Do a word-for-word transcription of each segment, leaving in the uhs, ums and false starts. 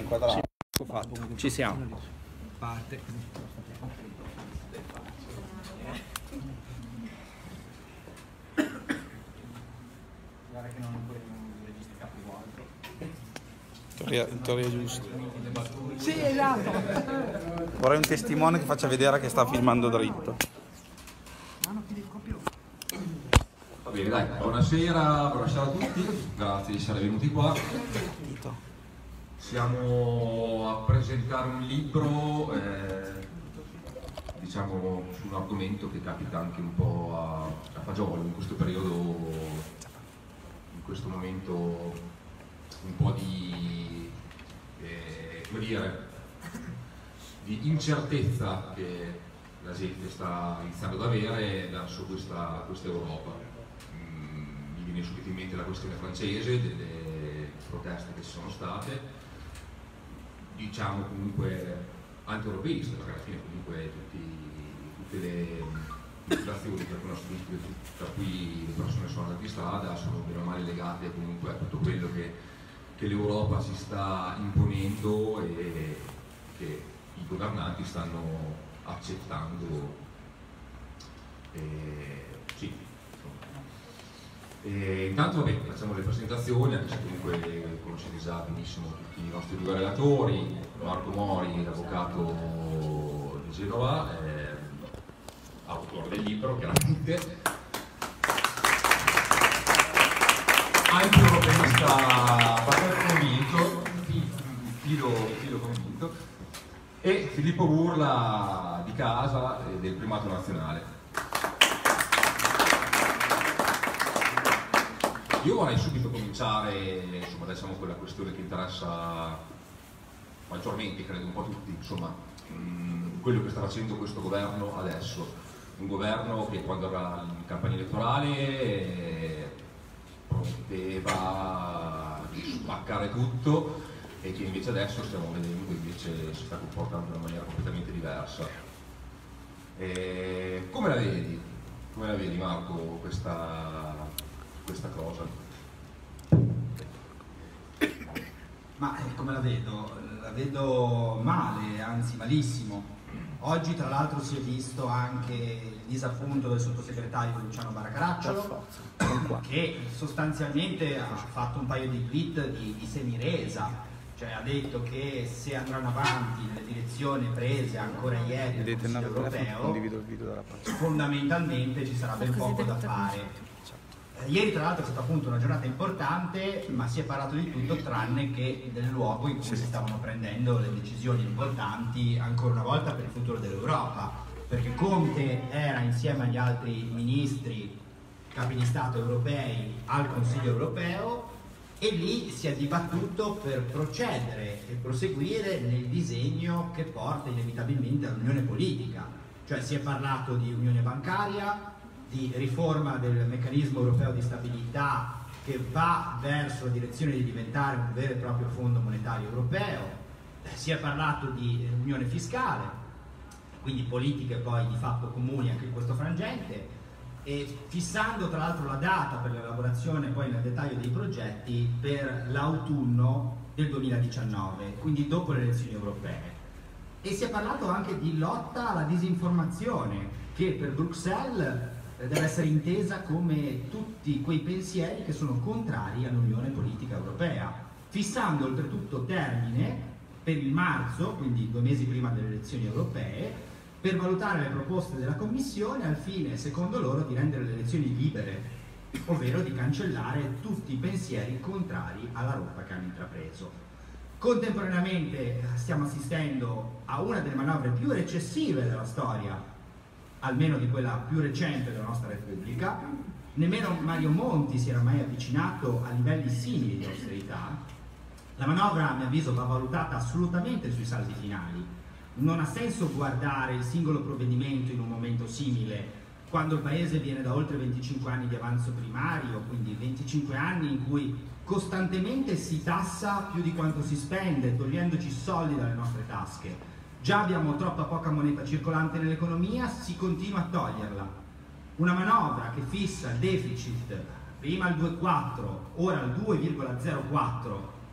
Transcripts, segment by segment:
inquadrato. Sì, fatto. Ci siamo. Parte. Guarda che non registriamo più altro. Teoria, teoria giusta. Sì, esatto. Vorrei un testimone che faccia vedere che sta filmando dritto. Va bene, dai, buonasera, buonasera a tutti, grazie di essere venuti qua. Siamo a presentare un libro, eh, diciamo, su un argomento che capita anche un po' a, a fagiolo in questo periodo, in questo momento un po' di, eh, come dire, di incertezza che la gente sta iniziando ad avere verso questa, questa Europa. Mm, mi viene subito in mente la questione francese, delle proteste che ci sono state, diciamo comunque anti-europeiste, perché alla fine comunque tutti, tutte le motivazioni per, per cui le persone sono andate in strada sono bene o male legate comunque a tutto quello che, che l'Europa si sta imponendo e che i governanti stanno accettando. Eh, sì, e intanto vabbè, facciamo le presentazioni, anche se comunque conoscete già benissimo tutti i nostri due relatori. Marco Mori, avvocato di Genova, eh, autore del libro chiaramente, anche europeista abbastanza convinto, filo, filo convinto, e Filippo Burla di casa e del Primato Nazionale. Io vorrei subito cominciare, insomma, diciamo, con la questione che interessa maggiormente, credo un po' tutti, insomma, mh, quello che sta facendo questo governo adesso. Un governo che quando era in campagna elettorale eh, prometteva di spaccare tutto e che invece adesso stiamo vedendo che invece si sta comportando in una maniera completamente diversa. E come la vedi? Come la vedi, Marco, questa, questa cosa? Ma eh, come la vedo? La vedo male, anzi malissimo. Oggi tra l'altro si è visto anche il disappunto del sottosegretario Luciano Baracaracciolo, che sostanzialmente ha fatto un paio di tweet di, di semiresa. Cioè ha detto che se andranno avanti nelle direzioni prese ancora ieri dal Consiglio europeo, fondamentalmente ci sarà ben poco da fare. Eh, ieri tra l'altro è stata appunto una giornata importante, ma si è parlato di tutto tranne che del luogo in cui si stavano prendendo le decisioni importanti ancora una volta per il futuro dell'Europa, perché Conte era insieme agli altri ministri, capi di Stato europei al Consiglio europeo, e lì si è dibattuto per procedere e proseguire nel disegno che porta inevitabilmente all'unione politica. Cioè si è parlato di unione bancaria, di riforma del meccanismo europeo di stabilità che va verso la direzione di diventare un vero e proprio fondo monetario europeo, si è parlato di unione fiscale, quindi politiche poi di fatto comuni anche in questo frangente, e fissando tra l'altro la data per l'elaborazione poi nel dettaglio dei progetti per l'autunno del duemiladiciannove, quindi dopo le elezioni europee. E si è parlato anche di lotta alla disinformazione, che per Bruxelles deve essere intesa come tutti quei pensieri che sono contrari all'unione politica europea, fissando oltretutto termine per il marzo, quindi due mesi prima delle elezioni europee, per valutare le proposte della Commissione al fine, secondo loro, di rendere le elezioni libere, ovvero di cancellare tutti i pensieri contrari alla rotta che hanno intrapreso. Contemporaneamente stiamo assistendo a una delle manovre più recessive della storia, almeno di quella più recente della nostra Repubblica. Nemmeno Mario Monti si era mai avvicinato a livelli simili di austerità. La manovra, a mio avviso, va valutata assolutamente sui saldi finali. Non ha senso guardare il singolo provvedimento in un momento simile, quando il Paese viene da oltre venticinque anni di avanzo primario, quindi venticinque anni in cui costantemente si tassa più di quanto si spende, togliendoci soldi dalle nostre tasche. Già abbiamo troppa poca moneta circolante nell'economia, si continua a toglierla. Una manovra che fissa il deficit prima al due virgola quattro, ora al due virgola zero quattro,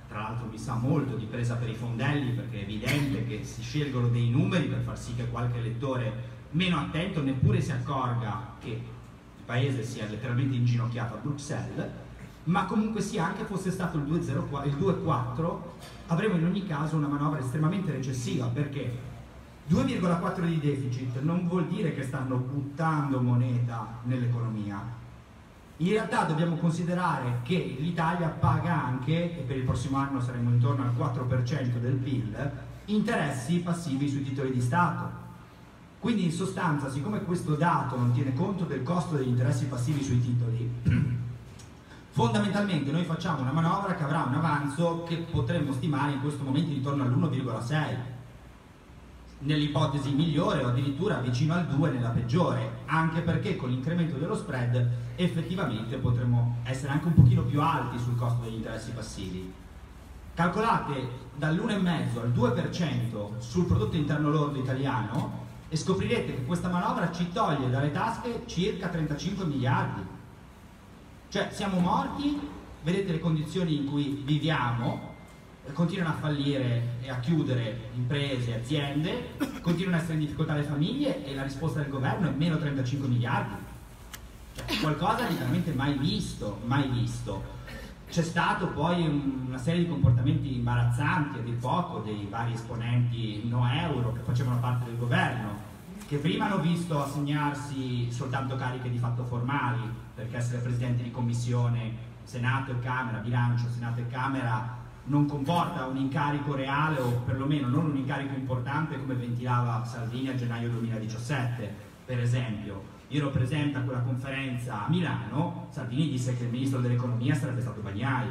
tra l'altro mi sa molto di presa per i fondelli, perché è evidente che si scelgono dei numeri per far sì che qualche elettore meno attento neppure si accorga che il paese sia letteralmente inginocchiato a Bruxelles, ma comunque sia, anche fosse stato il due virgola quattro, avremo in ogni caso una manovra estremamente recessiva, perché due virgola quattro di deficit non vuol dire che stanno buttando moneta nell'economia. In realtà dobbiamo considerare che l'Italia paga anche, e per il prossimo anno saremo intorno al quattro per cento del P I L, interessi passivi sui titoli di Stato. Quindi in sostanza, siccome questo dato non tiene conto del costo degli interessi passivi sui titoli, fondamentalmente noi facciamo una manovra che avrà un avanzo che potremmo stimare in questo momento intorno all'uno virgola sei. Nell'ipotesi migliore o addirittura vicino al due nella peggiore, anche perché con l'incremento dello spread effettivamente potremmo essere anche un pochino più alti sul costo degli interessi passivi. Calcolate dall'uno virgola cinque al due per cento sul prodotto interno lordo italiano e scoprirete che questa manovra ci toglie dalle tasche circa trentacinque miliardi. Cioè siamo morti, vedete le condizioni in cui viviamo, continuano a fallire e a chiudere imprese, aziende, continuano a essere in difficoltà le famiglie e la risposta del governo è meno trentacinque miliardi. Cioè, qualcosa di veramente mai visto, mai visto. C'è stato poi un, una serie di comportamenti imbarazzanti, a dir poco, dei vari esponenti no euro che facevano parte del governo, che prima hanno visto assegnarsi soltanto cariche di fatto formali, perché essere presidente di commissione, Senato e Camera, bilancio, Senato e Camera, non comporta un incarico reale, o perlomeno non un incarico importante come ventilava Salvini a gennaio duemiladiciassette, per esempio. Io ero presente a quella conferenza a Milano, Salvini disse che il ministro dell'economia sarebbe stato Bagnai,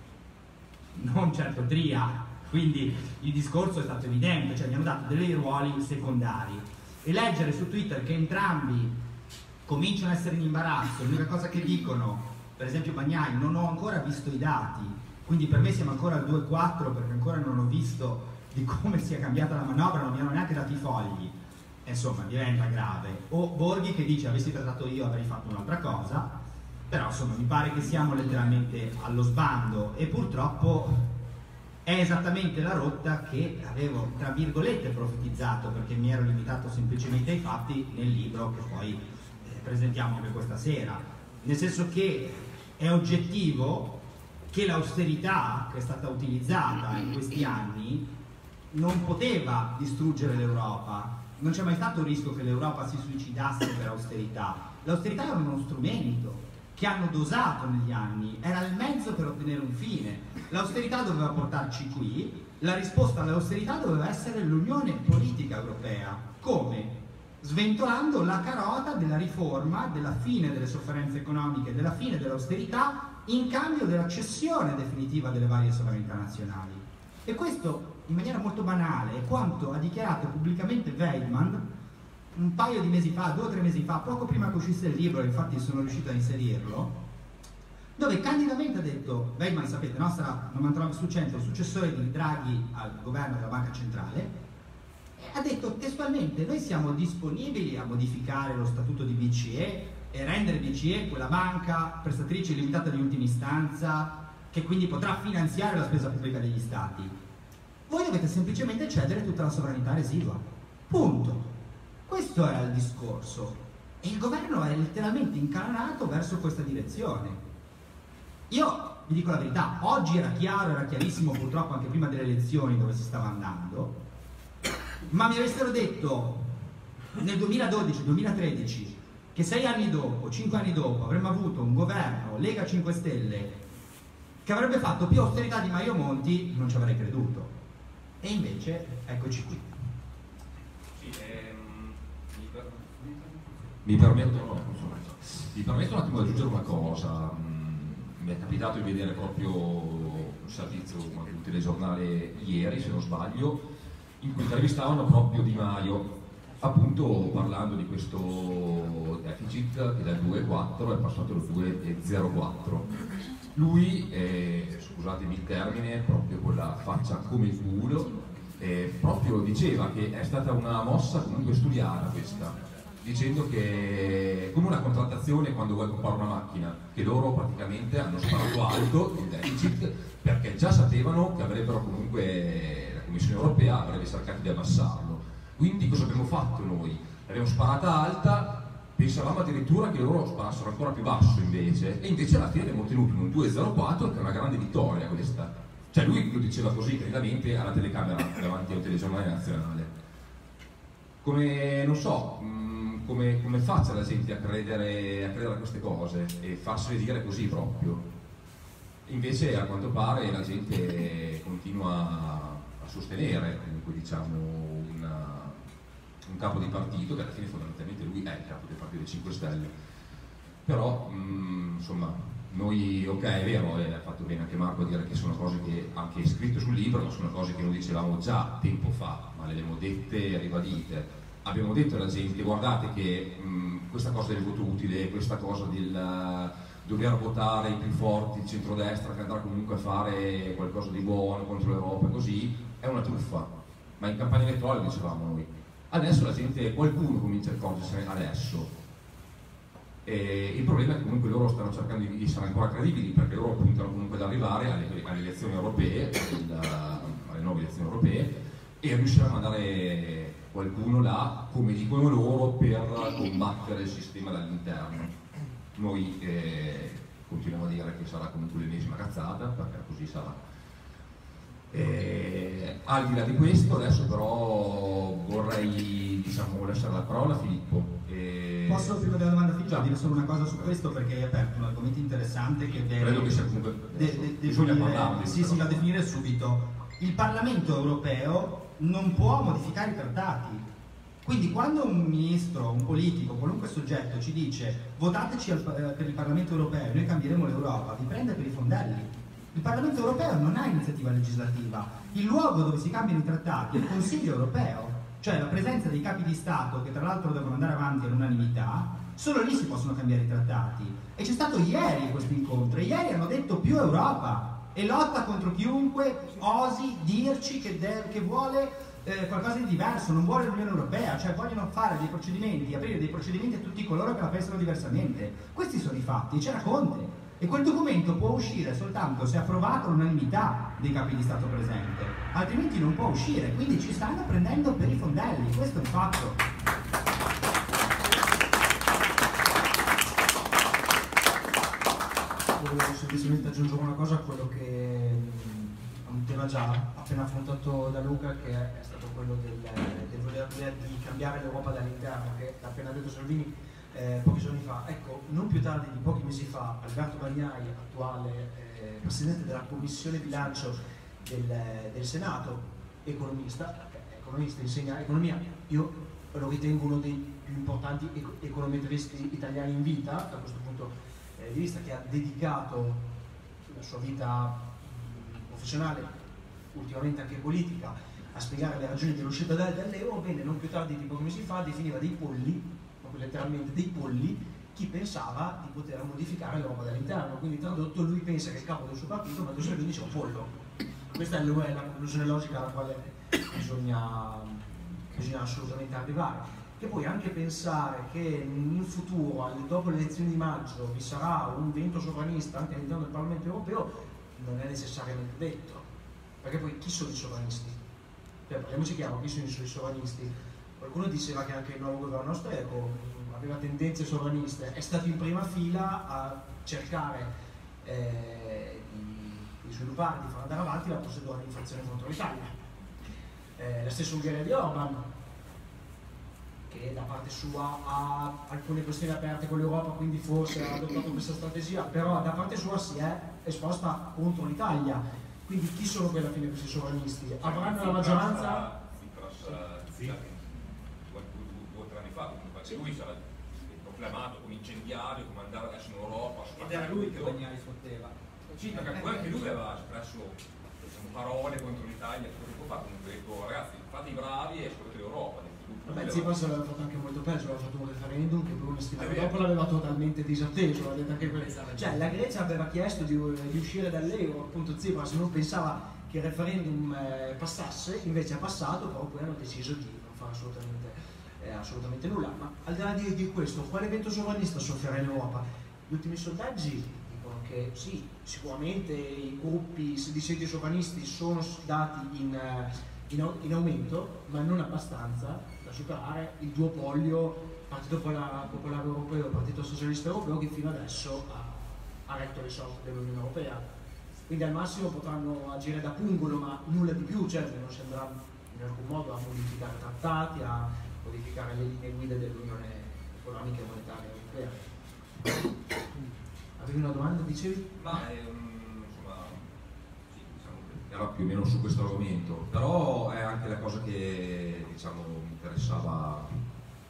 non certo Tria, quindi il discorso è stato evidente, cioè gli hanno dato dei ruoli secondari. E leggere su Twitter che entrambi cominciano a essere in imbarazzo, l'unica cosa che dicono, per esempio Bagnai, non ho ancora visto i dati, quindi per me siamo ancora al due virgola quattro perché ancora non ho visto di come sia cambiata la manovra, non mi hanno neanche dato i fogli, e insomma diventa grave. O Borghi che dice avessi trattato io avrei fatto un'altra cosa, però insomma mi pare che siamo letteralmente allo sbando e purtroppo è esattamente la rotta che avevo tra virgolette profetizzato, perché mi ero limitato semplicemente ai fatti nel libro che poi eh, presentiamo anche questa sera, nel senso che è oggettivo che l'austerità che è stata utilizzata in questi anni non poteva distruggere l'Europa. Non c'è mai stato il rischio che l'Europa si suicidasse per austerità. L'austerità era uno strumento che hanno dosato negli anni, era il mezzo per ottenere un fine. L'austerità doveva portarci qui, la risposta all'austerità doveva essere l'unione politica europea. Come? Sventolando la carota della riforma, della fine delle sofferenze economiche, della fine dell'austerità, in cambio della cessione definitiva delle varie sovranità nazionali. E questo in maniera molto banale è quanto ha dichiarato pubblicamente Weidmann un paio di mesi fa, due o tre mesi fa, poco prima che uscisse il libro, infatti sono riuscito a inserirlo, dove candidamente ha detto, Weidmann sapete, no, sarà novantanove su cento il successore di Draghi al governo della Banca Centrale, ha detto testualmente noi siamo disponibili a modificare lo statuto di B C E e rendere B C E quella banca prestatrice limitata di ultima istanza che quindi potrà finanziare la spesa pubblica degli stati. Voi dovete semplicemente cedere tutta la sovranità residua. Punto. Questo era il discorso. E il governo è letteralmente incanato verso questa direzione. Io vi dico la verità, oggi era chiaro, era chiarissimo purtroppo anche prima delle elezioni dove si stava andando, ma mi avessero detto nel duemiladodici duemilatredici che sei anni dopo, cinque anni dopo, avremmo avuto un governo Lega cinque Stelle che avrebbe fatto più austerità di Mario Monti, non ci avrei creduto. E invece, eccoci qui. Sì, ehm, mi, per... mi, permetto, no, mi permetto un attimo di aggiungere una cosa. Mi è capitato di vedere proprio un servizio un telegiornale ieri, se non sbaglio, in cui intervistavano proprio Di Maio, appunto parlando di questo deficit che dal due virgola quattro è passato al due virgola zero quattro. Lui, eh, scusatemi il termine, proprio con la faccia come il culo, eh, proprio diceva che è stata una mossa comunque studiata questa, dicendo che come una contrattazione quando vuoi comprare una macchina, che loro praticamente hanno sparato alto il deficit perché già sapevano che avrebbero comunque, la Commissione Europea avrebbe cercato di abbassarlo. Quindi cosa abbiamo fatto noi? L'abbiamo sparata alta, pensavamo addirittura che loro sparassero ancora più basso invece, e invece alla fine abbiamo ottenuto un due zero quattro, che è una grande vittoria questa. Cioè lui lo diceva così, credibile, alla telecamera davanti a un telegiornale nazionale. Come, non so, mh, come, come faccia la gente a credere, a credere a queste cose e farsele dire così proprio? Invece a quanto pare la gente continua a sostenere comunque diciamo una, un capo di partito che alla fine fondamentalmente lui è il capo del partito dei cinque Stelle. Però mh, insomma noi, ok, è vero, ha fatto bene anche Marco a dire che sono cose che anche scritto sul libro, ma sono cose che noi dicevamo già tempo fa, ma le abbiamo dette e ribadite. Abbiamo detto alla gente, guardate che mh, questa cosa del voto utile, questa cosa del uh, dover votare i più forti, il centrodestra che andrà comunque a fare qualcosa di buono contro l'Europa, così, è una truffa. Ma in campagna elettorale dicevamo noi. Adesso la gente, qualcuno comincia a accorgersene adesso. E il problema è che comunque loro stanno cercando di essere ancora credibili, perché loro puntano comunque ad arrivare alle, alle elezioni europee, alla, alle nuove elezioni europee, e a riuscire a mandare qualcuno là, come dicono loro, per combattere il sistema dall'interno. Noi eh, continuiamo a dire che sarà comunque l'ennesima cazzata, perché così sarà. E, al di là di questo, adesso però vorrei diciamo, lasciare la parola a Filippo. E... Posso, prima della domanda a Filippo, dire solo una cosa su questo, perché hai aperto un argomento interessante che deve, credo che sia comunque de, de, bisogna definire, parlarne. sì, sì, da definire subito. Il Parlamento europeo non può modificare i trattati. Quindi quando un ministro, un politico, qualunque soggetto ci dice votateci al, per il Parlamento europeo, noi cambieremo l'Europa, vi prende per i fondelli. Il Parlamento europeo non ha iniziativa legislativa. Il luogo dove si cambiano i trattati è il Consiglio europeo, cioè la presenza dei capi di Stato, che tra l'altro devono andare avanti all'unanimità. Solo lì si possono cambiare i trattati. E c'è stato ieri questo incontro, e ieri hanno detto più Europa e lotta contro chiunque osi dirci che, che vuole eh, qualcosa di diverso, non vuole l'Unione Europea, cioè vogliono fare dei procedimenti, aprire dei procedimenti a tutti coloro che la pensano diversamente. Questi sono i fatti, c'era Conte. E quel documento può uscire soltanto se approvato all'unanimità dei capi di Stato presente, altrimenti non può uscire, quindi ci stanno prendendo per i fondelli, questo è un fatto. Volevo semplicemente aggiungere una cosa a quello che è un tema già appena affrontato da Luca, che è stato quello del, del voler di cambiare l'Europa dall'interno, che ha appena detto Salvini Eh, pochi giorni fa. Ecco, non più tardi di pochi mesi fa, Alberto Bagnai, attuale eh, presidente della Commissione Bilancio del, del Senato, economista, economista, insegna economia, io lo ritengo uno dei più importanti ec econometristi italiani in vita, da questo punto eh, di vista, che ha dedicato la sua vita mh, professionale, ultimamente anche politica, a spiegare le ragioni dell'uscita dall'euro. Bene, non più tardi di pochi mesi fa definiva dei polli, letteralmente dei polli, chi pensava di poter modificare l'Europa dall'interno. Quindi tradotto, lui pensa che il capo del suo partito, Matteo Salvini, sia un pollo. Questa è la conclusione logica alla quale bisogna, bisogna assolutamente arrivare. Che poi anche pensare che in futuro, dopo le elezioni di maggio, vi sarà un vento sovranista anche all'interno del Parlamento europeo non è necessariamente detto, perché poi chi sono i sovranisti? Cioè, parliamoci chiaro, chi sono i sovranisti? Qualcuno diceva che anche il nuovo governo austriaco aveva tendenze sovraniste, è stato in prima fila a cercare eh, di, di sviluppare, di far andare avanti la procedura di infrazione contro l'Italia. Eh, la stessa Ungheria di Orban, che da parte sua ha alcune questioni aperte con l'Europa, quindi forse ha adottato questa strategia, però da parte sua si è esposta contro l'Italia. Quindi chi sono poi alla fine questi sovranisti? Avranno la maggioranza? Lui sarà proclamato come incendiario, come andare adesso in Europa. Ed era lui che Bagnai sfotteva. Sì, perché poi anche lui aveva espresso diciamo, parole contro l'Italia, tempo fa, comunque detto ragazzi fate i bravi e scoprite l'Europa. Vabbè, Tsipras l'aveva fatto anche molto peggio, aveva fatto un referendum che per una settimana dopo l'aveva totalmente disatteso, anche per... cioè la Grecia aveva chiesto di, di uscire dall'euro, appunto Tsipras non pensava che il referendum eh, passasse, invece è passato, però poi hanno deciso di non fare assolutamente eh, assolutamente nulla. Ma al di là di, di questo, quale evento sovranista soffrirà in Europa? Gli ultimi sondaggi dicono che sì, sicuramente i gruppi di seggi sovranisti sono dati in, in, in aumento, ma non abbastanza da superare il duopolio Partito Popolare, Popolare Europeo e Partito Socialista Europeo, che fino adesso ha, ha retto le sorti dell'Unione Europea. Quindi al massimo potranno agire da pungolo, ma nulla di più, cioè non si andrà in alcun modo a modificare trattati, a modificare le linee guida dell'Unione Economica e Monetaria Europea. Avevi una domanda, dicevi? Ma ehm, insomma, sì, diciamo che Era più o meno su questo argomento, però è anche la cosa che diciamo mi interessava,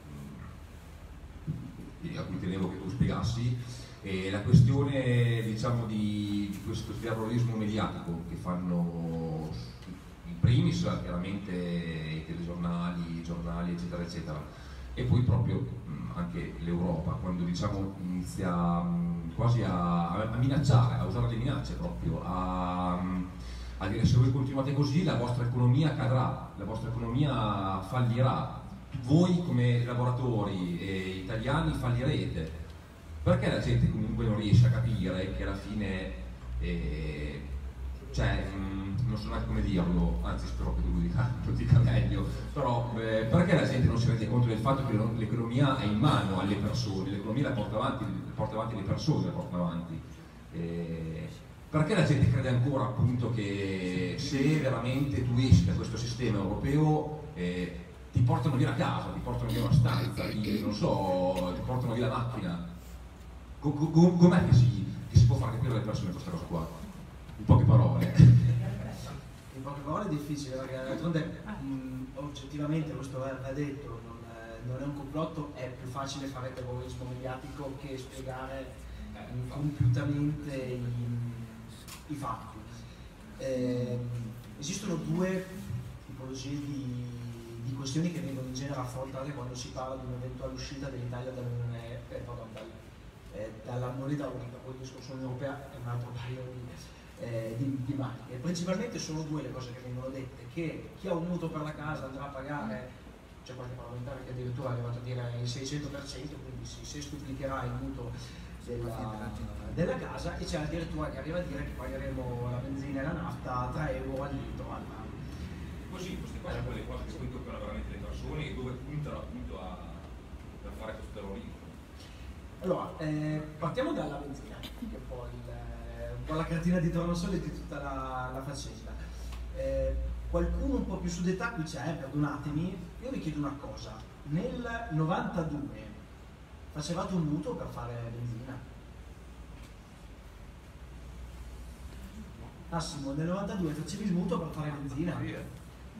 a cui tenevo che tu spiegassi, e la questione diciamo di, di questo terrorismo mediatico che fanno in primis chiaramente i telegiornali, i giornali eccetera eccetera, e poi proprio mh, anche l'Europa, quando diciamo inizia mh, quasi a, a minacciare, a usare le minacce proprio, a, a dire se voi continuate così la vostra economia cadrà, la vostra economia fallirà, voi come lavoratori eh, italiani fallirete. Perché la gente comunque non riesce a capire che alla fine, eh, cioè, mh, non so neanche come dirlo, anzi spero che tu lo dica, lo dica meglio, però eh, perché la gente non si rende conto del fatto che l'economia è in mano alle persone, l'economia la porta avanti, porta avanti le persone, la porta avanti. Eh, perché la gente crede ancora appunto che se veramente tu esci da questo sistema europeo eh, ti portano via la casa, ti portano via una stanza, ti, non so, ti portano via la macchina. Com'è che si, che si può far capire alle persone questa cosa qua? In poche parole. In poche parole è difficile, perché d'altronde oggettivamente, questo va detto, non è, non è un complotto, è più facile fare terrorismo mediatico che spiegare compiutamente i, i fatti. Eh, esistono due tipologie di, di questioni che vengono in genere affrontate quando si parla di un'eventuale uscita dell'Italia dall'Unione eh, pardon, dal, eh, dalla moneta unica. Poi il discorso dell'Unione Europea è un altro paio di, eh, di, di maniche. Principalmente sono due le cose che vengono dette: che chi ha un mutuo per la casa andrà a pagare, c'è qualche parlamentare che addirittura è arrivato a dire il seicento per cento, quindi si sestuplicherà il mutuo della, della casa, e c'è addirittura che arriva a dire che pagheremo la benzina e la nafta tre euro al litro all'anno. Così queste cose sono quelle cose che poi toccano veramente le persone e dove puntano appunto a, a fare questo terrorismo. Allora, eh, partiamo dalla benzina, che è un po', il, un po' la cartina di tornasole di tutta la, la faccenda. Eh, qualcuno un po' più su d'età qui c'è, perdonatemi, io vi chiedo una cosa: nel novantadue facevate un mutuo per fare benzina? Massimo, nel novantadue facevi il mutuo per fare benzina?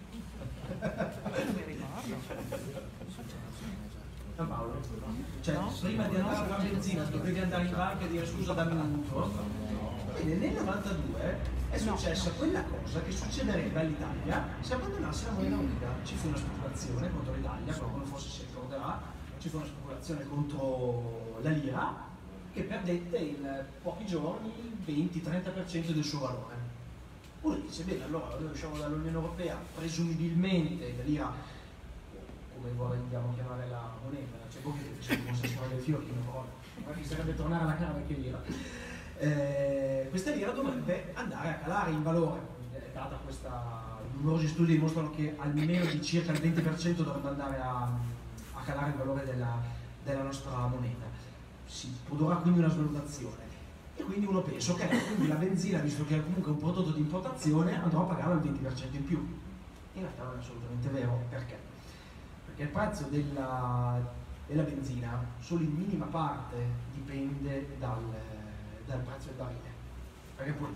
Paolo, cioè no? Prima di andare a fare benzina dovevi andare in banca e dire scusa dammi un mutuo. Bene, nel novantadue è successa quella cosa che succederebbe all'Italia se abbandonasse la moneta unica. Ci fu una speculazione contro l'Italia, qualcuno forse si ricorderà, ci fu una speculazione contro la lira che perdette in pochi giorni il venti trenta per cento del suo valore. Uno dice, bene, allora noi usciamo dall'Unione Europea, presumibilmente la lira, come vogliamo chiamare la moneta, c'è pochi che c'è come se suona del fiocchi, ma bisognerebbe tornare alla cara vecchia lira. Eh, questa lira dovrebbe andare a calare in valore, è data questa, numerosi studi dimostrano che almeno di circa il venti per cento dovrebbe andare a, a calare il valore della, della nostra moneta. Si produrrà quindi una svalutazione. E quindi uno pensa, ok, quindi la benzina, visto che è comunque un prodotto di importazione, andrò a pagarla il venti per cento in più. In realtà non è assolutamente vero. Perché? Perché il prezzo della, della benzina solo in minima parte dipende dal, dal prezzo del barile. Perché poi,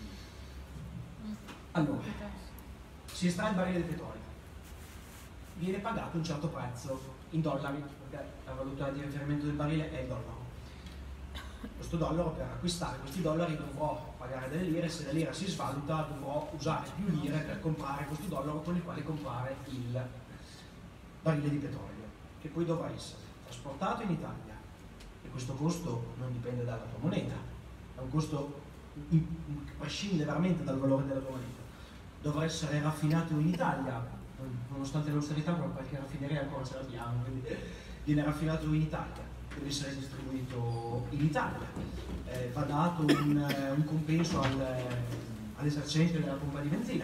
allora, si estrae il barile di petrolio, viene pagato un certo prezzo in dollari, perché la valuta di riferimento del barile è il dollaro. Questo dollaro, per acquistare questi dollari dovrò pagare delle lire, se la lira si svaluta dovrò usare più lire per comprare questo dollaro con il quale comprare il barile di petrolio, che poi dovrà essere trasportato in Italia, e questo costo non dipende dalla tua moneta, è un costo che prescinde veramente dal valore della tua moneta. Dovrà essere raffinato in Italia, nonostante l'austerità qualche raffineria ancora ce l'abbiamo, quindi viene raffinato in Italia, deve essere distribuito in Italia, eh, va dato un, un compenso al, all'esercente della pompa di benzina,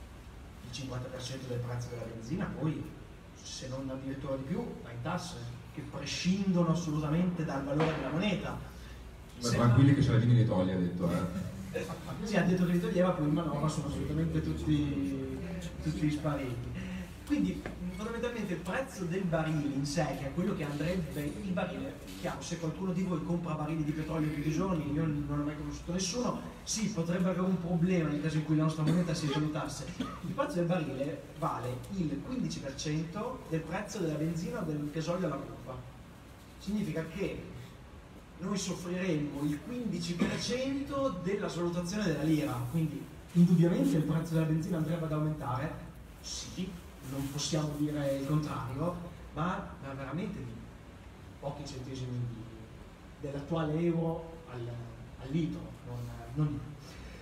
il cinquanta per cento del prezzo della benzina, poi se non addirittura di più va in tasse che prescindono assolutamente dal valore della moneta. Ma Sembra... tranquilli che ce la li toglie, ha detto, eh. Sì, ha detto che li toglieva, poi in manovra sono assolutamente tutti, tutti spariti. Quindi fondamentalmente il prezzo del barile in sé, che è quello che andrebbe, il barile, chiaro, se qualcuno di voi compra barili di petrolio tutti i giorni, io non ho mai conosciuto nessuno, sì, potrebbe avere un problema nel caso in cui la nostra moneta si valutasse. Il prezzo del barile vale il quindici per cento del prezzo della benzina o del gasolio alla pompa. Significa che noi soffriremmo il quindici per cento della svalutazione della lira, quindi indubbiamente il prezzo della benzina andrebbe ad aumentare, sì, non possiamo dire il contrario, ma, ma veramente di pochi centesimi dell'attuale euro al, al litro, non, non di più.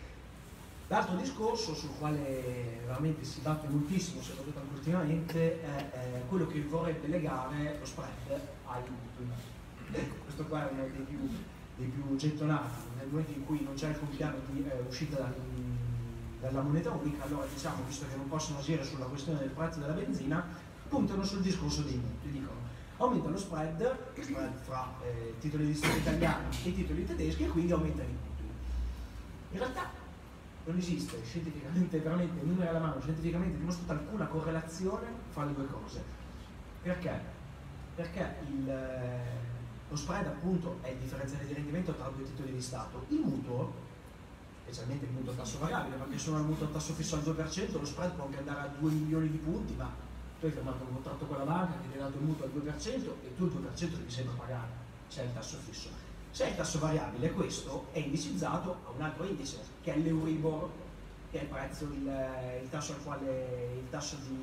L'altro discorso sul quale veramente si batte moltissimo, si è battuto anche ultimamente, è, è quello che vorrebbe legare lo spread ai mutui. Ecco, questo qua è uno dei più, dei più gettonati. Nel momento in cui non c'è alcun piano di eh, uscita da, dalla moneta unica, allora diciamo, visto che non possono agire sulla questione del prezzo della benzina, puntano sul discorso dei mutui, dicono aumenta lo spread, spread fra eh, titoli di Stato italiani e titoli tedeschi, e quindi aumenta i mutui. In realtà non esiste scientificamente, veramente, numeri alla mano, scientificamente dimostrata alcuna correlazione fra le due cose. Perché? Perché il, eh, lo spread appunto è il differenziale di rendimento tra due titoli di Stato. Il mutuo, specialmente il mutuo a tasso variabile, perché sono al mutuo a tasso fisso al due per cento, lo spread può anche andare a due milioni di punti, ma tu hai firmato un contratto con la banca che ti ha dato il mutuo al due per cento e tu il due per cento devi sempre pagare, se è il tasso fisso. Se è il tasso variabile, questo è indicizzato a un altro indice, che è l'Euribor, che è il prezzo, il, il tasso al quale, il tasso di,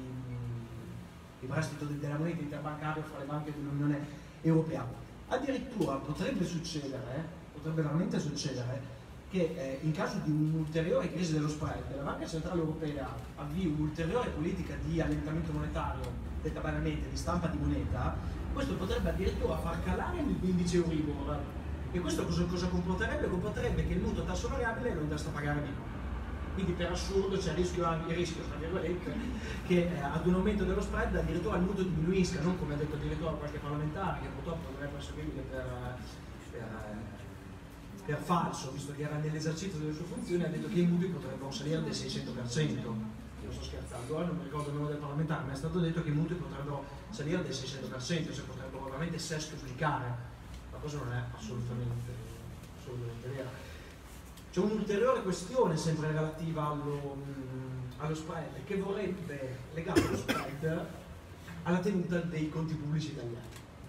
di prestito della moneta interbancaria fra le banche dell'Unione Europea. Addirittura potrebbe succedere, potrebbe veramente succedere, che eh, in caso di un'ulteriore crisi dello spread, la Banca Centrale Europea avvii un'ulteriore politica di allentamento monetario, detta banalmente di stampa di moneta, questo potrebbe addirittura far calare l'indice Euribor. E questo cosa, cosa comporterebbe? Comporterebbe che il mutuo a tasso variabile lo andrà a pagare meno. Quindi per assurdo c'è il rischio, anche il rischio tra virgolette, che eh, ad un aumento dello spread addirittura il mutuo diminuisca, non come ha detto addirittura qualche parlamentare, che purtroppo non è perseguibile per, per, per falso, visto che era nell'esercizio delle sue funzioni, ha detto che i mutui potrebbero salire del seicento per cento. Io sto scherzando, eh, non mi ricordo il nome del parlamentare, ma è stato detto che i mutui potrebbero salire del seicento per cento, cioè potrebbero veramente sestuplicare. La cosa non è assolutamente, assolutamente vera. C'è un'ulteriore questione sempre relativa allo, allo spread, che vorrebbe legare lo spread alla tenuta dei conti pubblici italiani.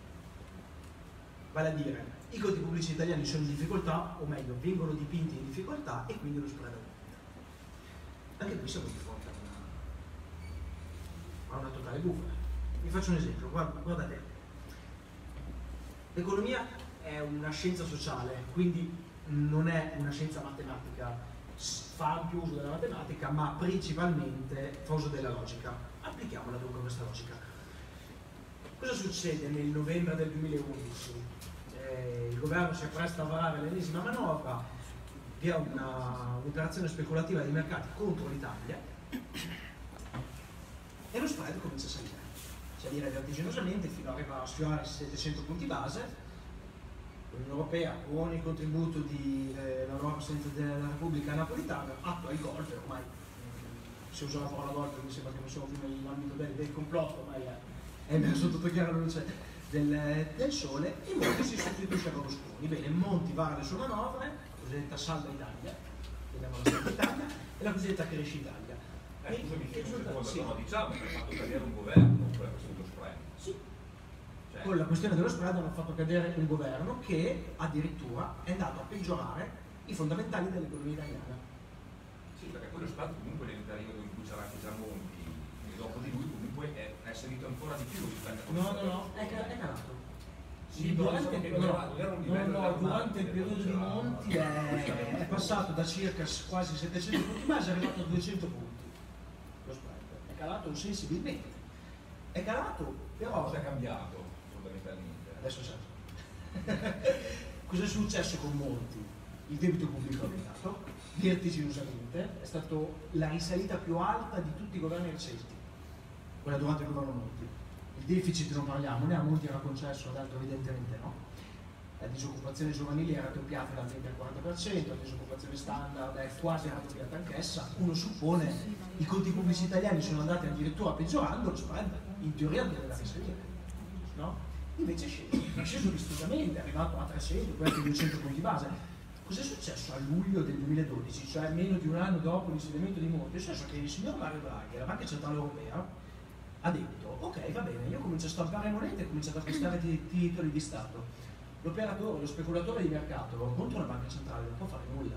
Vale a dire, i conti pubblici italiani sono in difficoltà, o meglio, vengono dipinti in difficoltà e quindi lo spread aumenta. Anche qui siamo di fronte a una, a una totale bufala. Vi faccio un esempio, guardate, l'economia è una scienza sociale, quindi non è una scienza matematica, fa ampio uso della matematica, ma principalmente fa uso della logica. Applichiamola dunque questa logica. Cosa succede nel novembre del duemilaundici? Eh, il governo si appresta a varare l'ennesima manovra, vi è un'operazione speculativa dei mercati contro l'Italia e lo spread comincia a salire, salire vertiginosamente fino ad arrivare a sfiorare settecento punti base. L'Unione Europea, con il contributo della eh, nuova Presidenza della Repubblica napolitana, attua il golpe, ormai si usa la parola golpe, mi sembra che non siamo più nell'ambito del, del complotto, ma è, è emerso tutto chiaro alla luce del, del sole, e Monti si sostituisce a Berlusconi. Bene, Monti vara le sue manovre, la cosiddetta Salva Italia, vediamo la Salva Italia, e la cosiddetta Cresci Italia. Eh, scusami, che secondo sì. no, diciamo che ha fatto cadere un governo con la questione dello spread. Sì. Con la questione dello spread hanno fatto cadere un governo che addirittura è andato a peggiorare i fondamentali dell'economia italiana. Sì, perché quello spread comunque nel periodo in cui c'era anche già Monti e dopo di lui comunque è, è salito ancora di più rispetto a No, no, no, è, è calato. Sì, durante, diciamo no, non era un livello no, no, durante il periodo di Monti è, è passato da circa quasi settecento punti base, è arrivato a duecento punti lo spread. È calato sensibilmente. È calato, però... Cosa è cambiato fondamentalmente? Adesso c'è. Cosa è successo con molti? Il debito pubblico è aumentato, vertiginosamente, è stata la risalita più alta di tutti i governi recenti, quella durante il governo Monti. Il deficit non parliamo, ne a Monti era concesso, ad altro evidentemente no. La disoccupazione giovanile era doppiata dal venti al quaranta per cento, la disoccupazione standard è quasi raddoppiata anch'essa. Uno suppone i conti pubblici italiani sono andati addirittura peggiorando, lo spread in teoria deve risalire, no? Invece è sceso, è sceso vistosamente, è arrivato a trecento, poi anche duecento punti base. Cos'è successo a luglio del duemiladodici, cioè meno di un anno dopo l'insediamento di Monti? È successo che il signor Mario Draghi, la Banca Centrale Europea, ha detto ok, va bene, io comincio a stampare monete e comincio ad acquistare titoli di Stato. L'operatore, lo speculatore di mercato contro una banca centrale non può fare nulla,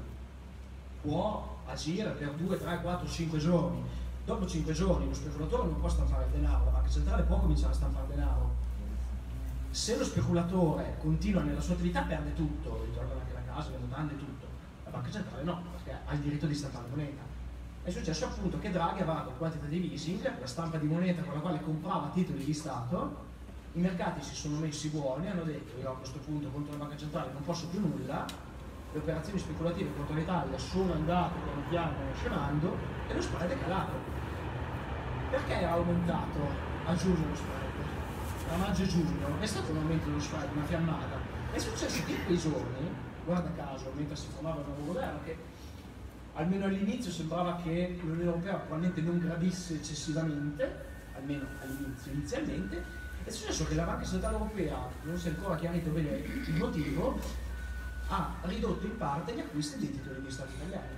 può agire per due, tre, quattro, cinque giorni. Dopo cinque giorni lo speculatore non può stampare il denaro, la banca centrale può cominciare a stampare denaro. Se lo speculatore continua nella sua attività perde tutto, ritorna anche la casa, le mutande, tutto. La banca centrale no, perché ha il diritto di stampare moneta. È successo appunto che Draghi aveva il quantitative easing, la stampa di moneta con la quale comprava titoli di Stato. I mercati si sono messi buoni, hanno detto io a questo punto contro la banca centrale non posso più nulla, le operazioni speculative contro l'Italia sono andate piano piano scemando e lo spread è calato. Perché era aumentato a giugno lo spread? A maggio e giugno è stato un aumento dello spread, una fiammata. È successo che in quei giorni, guarda caso, mentre si formava il nuovo governo, che almeno all'inizio sembrava che l'Unione Europea probabilmente non gradisse eccessivamente, almeno all'inizio, inizialmente. È successo che la Banca Centrale Europea, non si è ancora chiarito bene il motivo, ha ridotto in parte gli acquisti dei titoli di Stato italiani.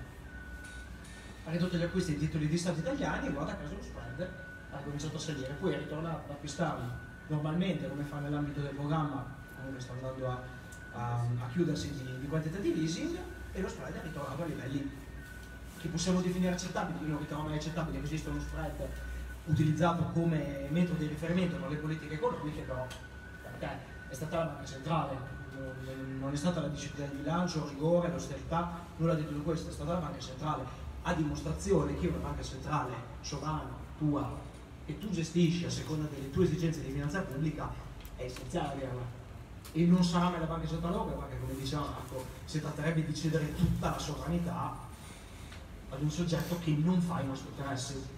Ha ridotto gli acquisti dei titoli di Stato italiani e guarda caso lo spread ha cominciato a salire, poi è ritornato ad acquistarli normalmente come fa nell'ambito del programma, comunque sta andando a, a, a chiudersi di, di quantitative easing e lo spread è ritornato a livelli che possiamo definire accettabili. Io non ritengo mai accettabile che esista uno spread utilizzato come metodo di riferimento per le politiche economiche, però perché è stata la Banca Centrale, non è stata la disciplina di bilancio, il rigore, l'austerità, nulla di tutto questo, è stata la Banca Centrale, a dimostrazione che una Banca Centrale sovrana, tua, che tu gestisci a seconda delle tue esigenze di finanza pubblica, è essenziale averla. E non sarà mai la Banca Centrale Europea, perché come diceva Marco, si tratterebbe di cedere tutta la sovranità ad un soggetto che non fa i nostri interessi.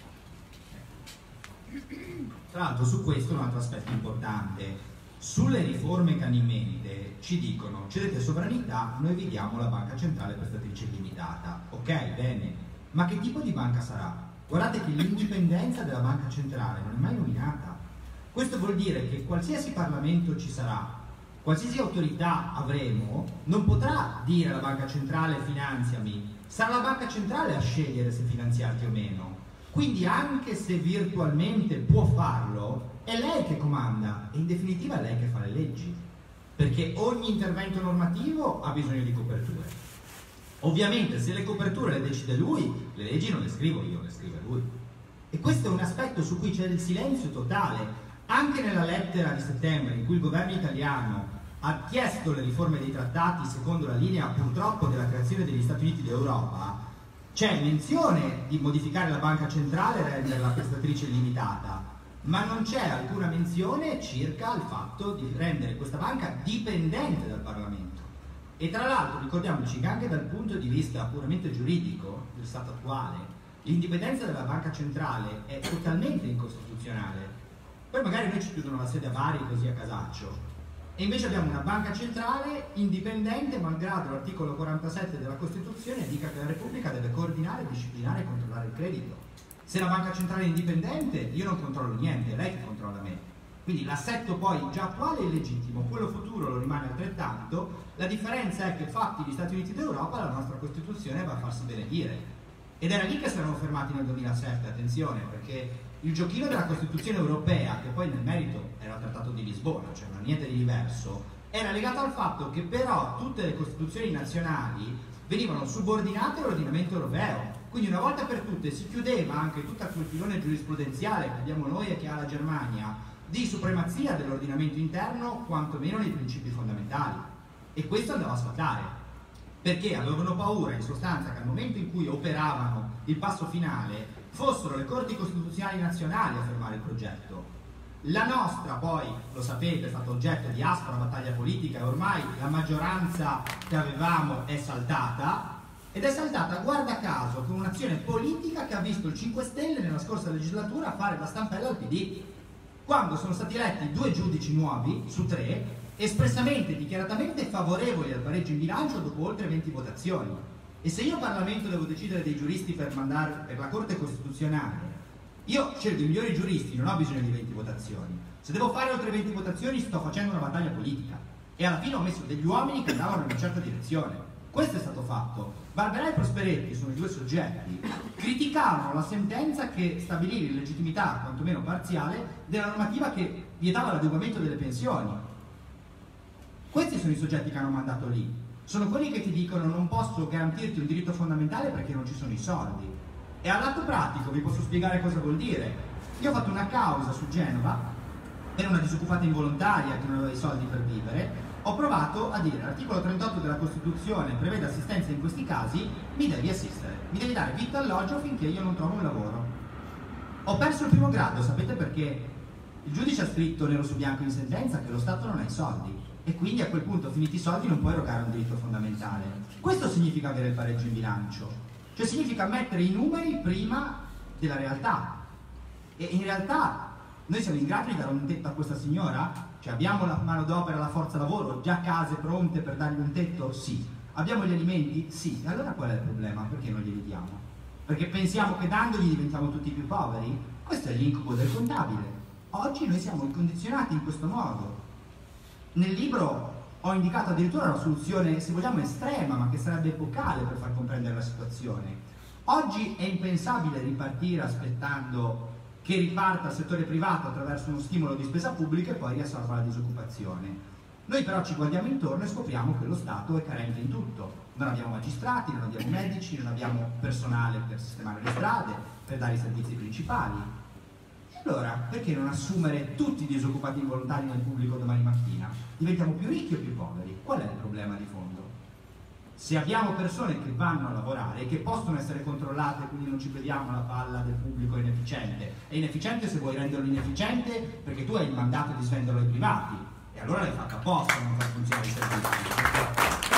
Tra l'altro su questo un altro aspetto importante, sulle riforme che hanno in mente ci dicono cedete sovranità, noi vi diamo la banca centrale prestatrice limitata, ok, bene, ma che tipo di banca sarà? Guardate che l'indipendenza della banca centrale non è mai nominata. Questo vuol dire che qualsiasi Parlamento ci sarà, qualsiasi autorità avremo, non potrà dire alla banca centrale finanziami, sarà la banca centrale a scegliere se finanziarti o meno. Quindi anche se virtualmente può farlo, è lei che comanda e in definitiva è lei che fa le leggi, perché ogni intervento normativo ha bisogno di coperture. Ovviamente se le coperture le decide lui, le leggi non le scrivo io, le scrive lui. E questo è un aspetto su cui c'è il silenzio totale. Anche nella lettera di settembre in cui il governo italiano ha chiesto le riforme dei trattati secondo la linea purtroppo della creazione degli Stati Uniti d'Europa, c'è menzione di modificare la banca centrale e renderla prestatrice limitata, ma non c'è alcuna menzione circa il fatto di rendere questa banca dipendente dal Parlamento. E tra l'altro ricordiamoci che anche dal punto di vista puramente giuridico del Stato attuale, l'indipendenza della banca centrale è totalmente incostituzionale. Poi magari noi ci chiudono la sede a Bari così a casaccio, e invece abbiamo una banca centrale indipendente malgrado l'articolo quarantasette della Costituzione dica che la Repubblica deve coordinare, disciplinare e controllare il credito. Se la banca centrale è indipendente io non controllo niente, è lei che controlla me. Quindi l'assetto poi già attuale è illegittimo, quello futuro lo rimane altrettanto. La differenza è che fatti gli Stati Uniti d'Europa la nostra Costituzione va a farsi benedire. Ed era lì che si erano fermati nel duemilasette, attenzione, perché il giochino della Costituzione europea, che poi nel merito era il Trattato di Lisbona, cioè non ha niente di diverso, era legato al fatto che però tutte le Costituzioni nazionali venivano subordinate all'ordinamento europeo. Quindi una volta per tutte si chiudeva anche tutta quel filone giurisprudenziale che abbiamo noi e che ha la Germania di supremazia dell'ordinamento interno, quantomeno nei principi fondamentali. E questo andava a sfatare, perché avevano paura in sostanza che al momento in cui operavano il passo finale fossero le corti costituzionali nazionali a fermare il progetto. La nostra poi, lo sapete, è stata oggetto di aspra battaglia politica e ormai la maggioranza che avevamo è saltata, ed è saltata, guarda caso, con un'azione politica che ha visto il cinque Stelle nella scorsa legislatura fare da stampella al P D, quando sono stati eletti due giudici nuovi su tre, espressamente e dichiaratamente favorevoli al pareggio in bilancio dopo oltre venti votazioni. E se io in Parlamento devo decidere dei giuristi per mandare per la Corte Costituzionale, io scelgo i migliori giuristi, non ho bisogno di venti votazioni. Se devo fare oltre venti votazioni sto facendo una battaglia politica, e alla fine ho messo degli uomini che andavano in una certa direzione. Questo è stato fatto. Barberà e Prosperetti, sono i due soggetti, criticarono la sentenza che stabiliva l'illegittimità, quantomeno parziale, della normativa che vietava l'adeguamento delle pensioni. Questi sono i soggetti che hanno mandato lì. Sono quelli che ti dicono non posso garantirti un diritto fondamentale perché non ci sono i soldi. E all'atto pratico vi posso spiegare cosa vuol dire. Io ho fatto una causa su Genova per una disoccupata involontaria che non aveva i soldi per vivere. Ho provato a dire, l'articolo trentotto della Costituzione prevede assistenza in questi casi, mi devi assistere, mi devi dare vitto e alloggio finché io non trovo un lavoro. Ho perso il primo grado, sapete perché? Il giudice ha scritto nero su bianco in sentenza che lo Stato non ha i soldi e quindi a quel punto, finiti i soldi, non può erogare un diritto fondamentale. Questo significa avere il pareggio in bilancio, cioè significa mettere i numeri prima della realtà. E in realtà noi siamo in grado di dare un tetto a questa signora? Cioè abbiamo la manodopera, la forza lavoro, già case pronte per dargli un tetto? Sì. Abbiamo gli alimenti? Sì. E allora qual è il problema? Perché non glieli diamo? Perché pensiamo che dandogli diventiamo tutti più poveri? Questo è l'incubo del contabile. Oggi noi siamo condizionati in questo modo. Nel libro ho indicato addirittura una soluzione, se vogliamo, estrema, ma che sarebbe epocale per far comprendere la situazione. Oggi è impensabile ripartire aspettando che riparta il settore privato attraverso uno stimolo di spesa pubblica e poi riassorba la disoccupazione. Noi però ci guardiamo intorno e scopriamo che lo Stato è carente in tutto. Non abbiamo magistrati, non abbiamo medici, non abbiamo personale per sistemare le strade, per dare i servizi principali. E allora, perché non assumere tutti i disoccupati involontari nel pubblico domani mattina? Diventiamo più ricchi o più poveri? Qual è il problema di fondo? Se abbiamo persone che vanno a lavorare e che possono essere controllate, quindi non ci vediamo la palla del pubblico inefficiente. È inefficiente se vuoi renderlo inefficiente perché tu hai il mandato di svenderlo ai privati. E allora l'hai fatta apposta a non far funzionare i servizi.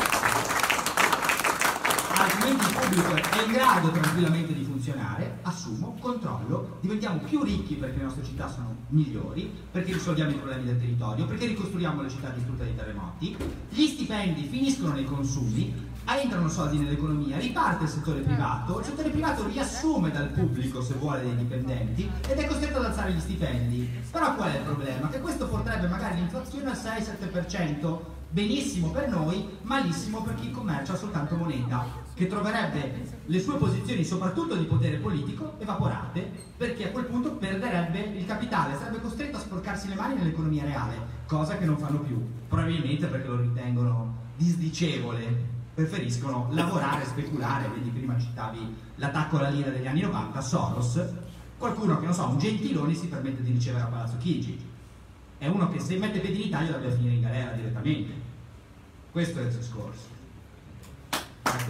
Altrimenti il pubblico è in grado tranquillamente di funzionare, assumo, controllo, diventiamo più ricchi perché le nostre città sono migliori, perché risolviamo i problemi del territorio, perché ricostruiamo le città distrutte dai terremoti, gli stipendi finiscono nei consumi, entrano soldi nell'economia, riparte il settore privato, il settore privato riassume dal pubblico, se vuole, dei dipendenti ed è costretto ad alzare gli stipendi. Però qual è il problema? Che questo porterebbe magari l'inflazione al sei sette per cento, benissimo per noi, malissimo per chi commercia soltanto moneta, che troverebbe le sue posizioni, soprattutto di potere politico, evaporate, perché a quel punto perderebbe il capitale, sarebbe costretto a sporcarsi le mani nell'economia reale, cosa che non fanno più, probabilmente perché lo ritengono disdicevole, preferiscono lavorare, speculare. Vedi, prima citavi l'attacco alla lira degli anni novanta, Soros, qualcuno che, non so, un Gentiloni si permette di ricevere a Palazzo Chigi, è uno che se mette piedi in Italia dovrebbe finire in galera direttamente. Questo è il discorso. Ecco.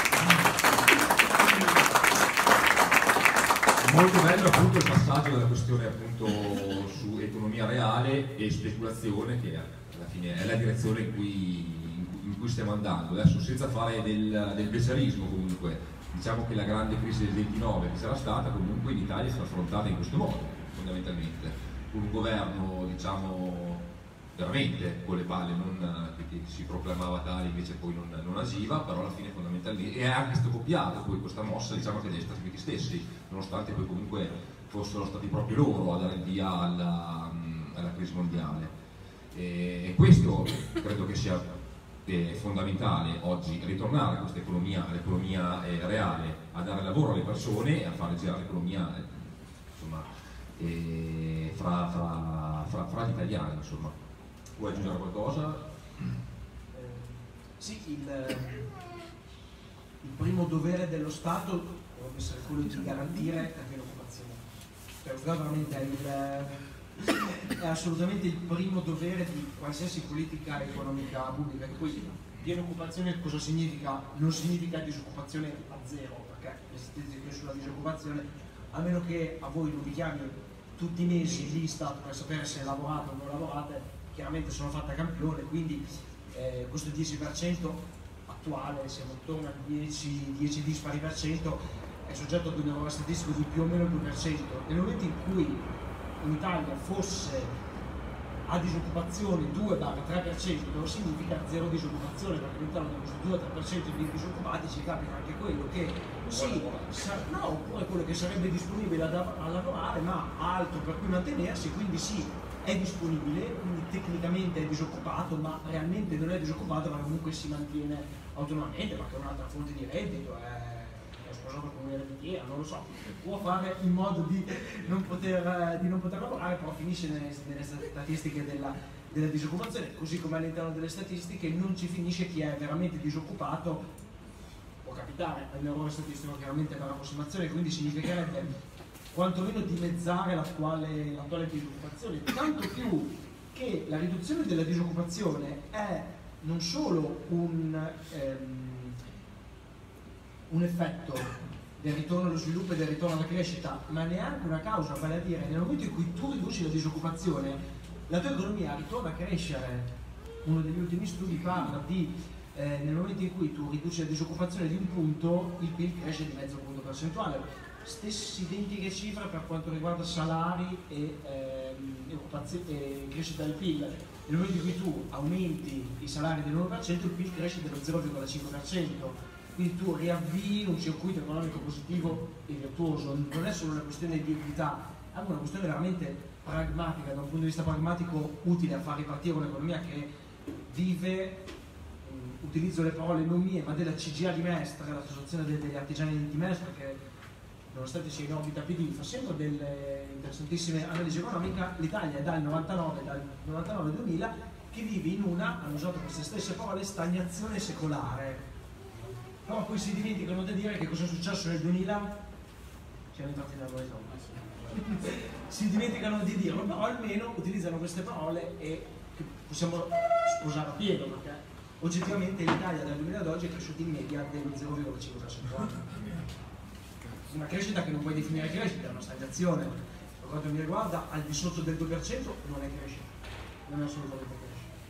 Molto bello appunto il passaggio della questione appunto su economia reale e speculazione, che alla fine è la direzione in cui, in cui stiamo andando. Adesso, senza fare del, del becerarismo, comunque diciamo che la grande crisi del ventinove che sarà stata comunque in Italia è stata affrontata in questo modo, fondamentalmente, con un governo, diciamo, veramente con le palle, non che, che si proclamava tale, invece poi non, non agiva, però alla fine fondamentalmente, e è anche stato copiato poi questa mossa, diciamo, che degli Stati Uniti stessi, nonostante poi comunque fossero stati proprio loro a dare il via alla, alla crisi mondiale. E, e questo credo che sia eh, fondamentale oggi, ritornare a questa economia, l'economia eh, reale, a dare lavoro alle persone e a fare girare l'economia eh, insomma, eh, fra, fra, fra, fra gli italiani, insomma. Vuoi aggiungere qualcosa? Eh, sì, il, il primo dovere dello Stato dovrebbe essere quello di garantire la piena occupazione. Cioè, veramente è, il, è assolutamente il primo dovere di qualsiasi politica economica pubblica. Che poi piena occupazione cosa significa? Non significa disoccupazione a zero, perché perché le statistiche sulla disoccupazione, a meno che a voi non vi chiami tutti i mesi l'Istat per sapere se lavorate o non lavorate, chiaramente sono fatta campione, quindi eh, questo dieci per cento attuale, siamo attorno al dieci dispari per cento, è soggetto ad un errore statistico di più o meno il due per cento. Nel momento in cui in Italia fosse a disoccupazione due tre per cento significa zero disoccupazione, perché all'interno di questo due tre per cento di disoccupati ci capita anche quello che sì, no, oppure quello che sarebbe disponibile a, a lavorare ma ha altro per cui mantenersi, quindi sì, è disponibile, quindi tecnicamente è disoccupato, ma realmente non è disoccupato, ma comunque si mantiene autonomamente, perché è un'altra fonte di reddito, è sposato con un'ereditiera, non lo so, può fare in modo di non poter, di non poter lavorare, però finisce nelle, nelle statistiche della, della disoccupazione, così come all'interno delle statistiche non ci finisce chi è veramente disoccupato. Può capitare, è un errore statistico chiaramente per approssimazione, quindi significherebbe quantomeno dimezzare l'attuale, l'attuale disoccupazione, tanto più che la riduzione della disoccupazione è non solo un ehm, un effetto del ritorno allo sviluppo e del ritorno alla crescita, ma neanche una causa, vale a dire nel momento in cui tu riduci la disoccupazione la tua economia ritorna a crescere. Uno degli ultimi studi parla di eh, nel momento in cui tu riduci la disoccupazione di un punto il P I L cresce di mezzo punto percentuale, stesse identiche cifre per quanto riguarda salari e, ehm, e crescita del P I L. Nel momento in cui tu aumenti i salari dell'uno per cento il P I L cresce dello zero virgola cinque per cento. Quindi tu riavvii un circuito economico positivo e virtuoso, non è solo una questione di equità, è una questione veramente pragmatica, da un punto di vista pragmatico utile a far ripartire un'economia che vive, mh, utilizzo le parole non mie, ma della C G A di Mestre, l'associazione degli artigiani di Mestre, che nonostante sia in orbita P D fa sempre delle interessantissime analisi economiche. L'Italia è dal novantanove, dal novantanove duemila, che vive in una, hanno usato queste stesse parole, stagnazione secolare. Però poi si dimenticano di dire che cosa è successo nel duemila, siamo entrati nella nuova zona, si dimenticano di dirlo, però almeno utilizzano queste parole e possiamo sposare a pieno, perché oggettivamente l'Italia dal duemila ad oggi è cresciuta in media dello zero virgola cinque per cento. Una crescita che non puoi definire crescita, è una stagnazione. Per quanto mi riguarda, al di sotto del due per cento non è crescita, non è assolutamente crescita.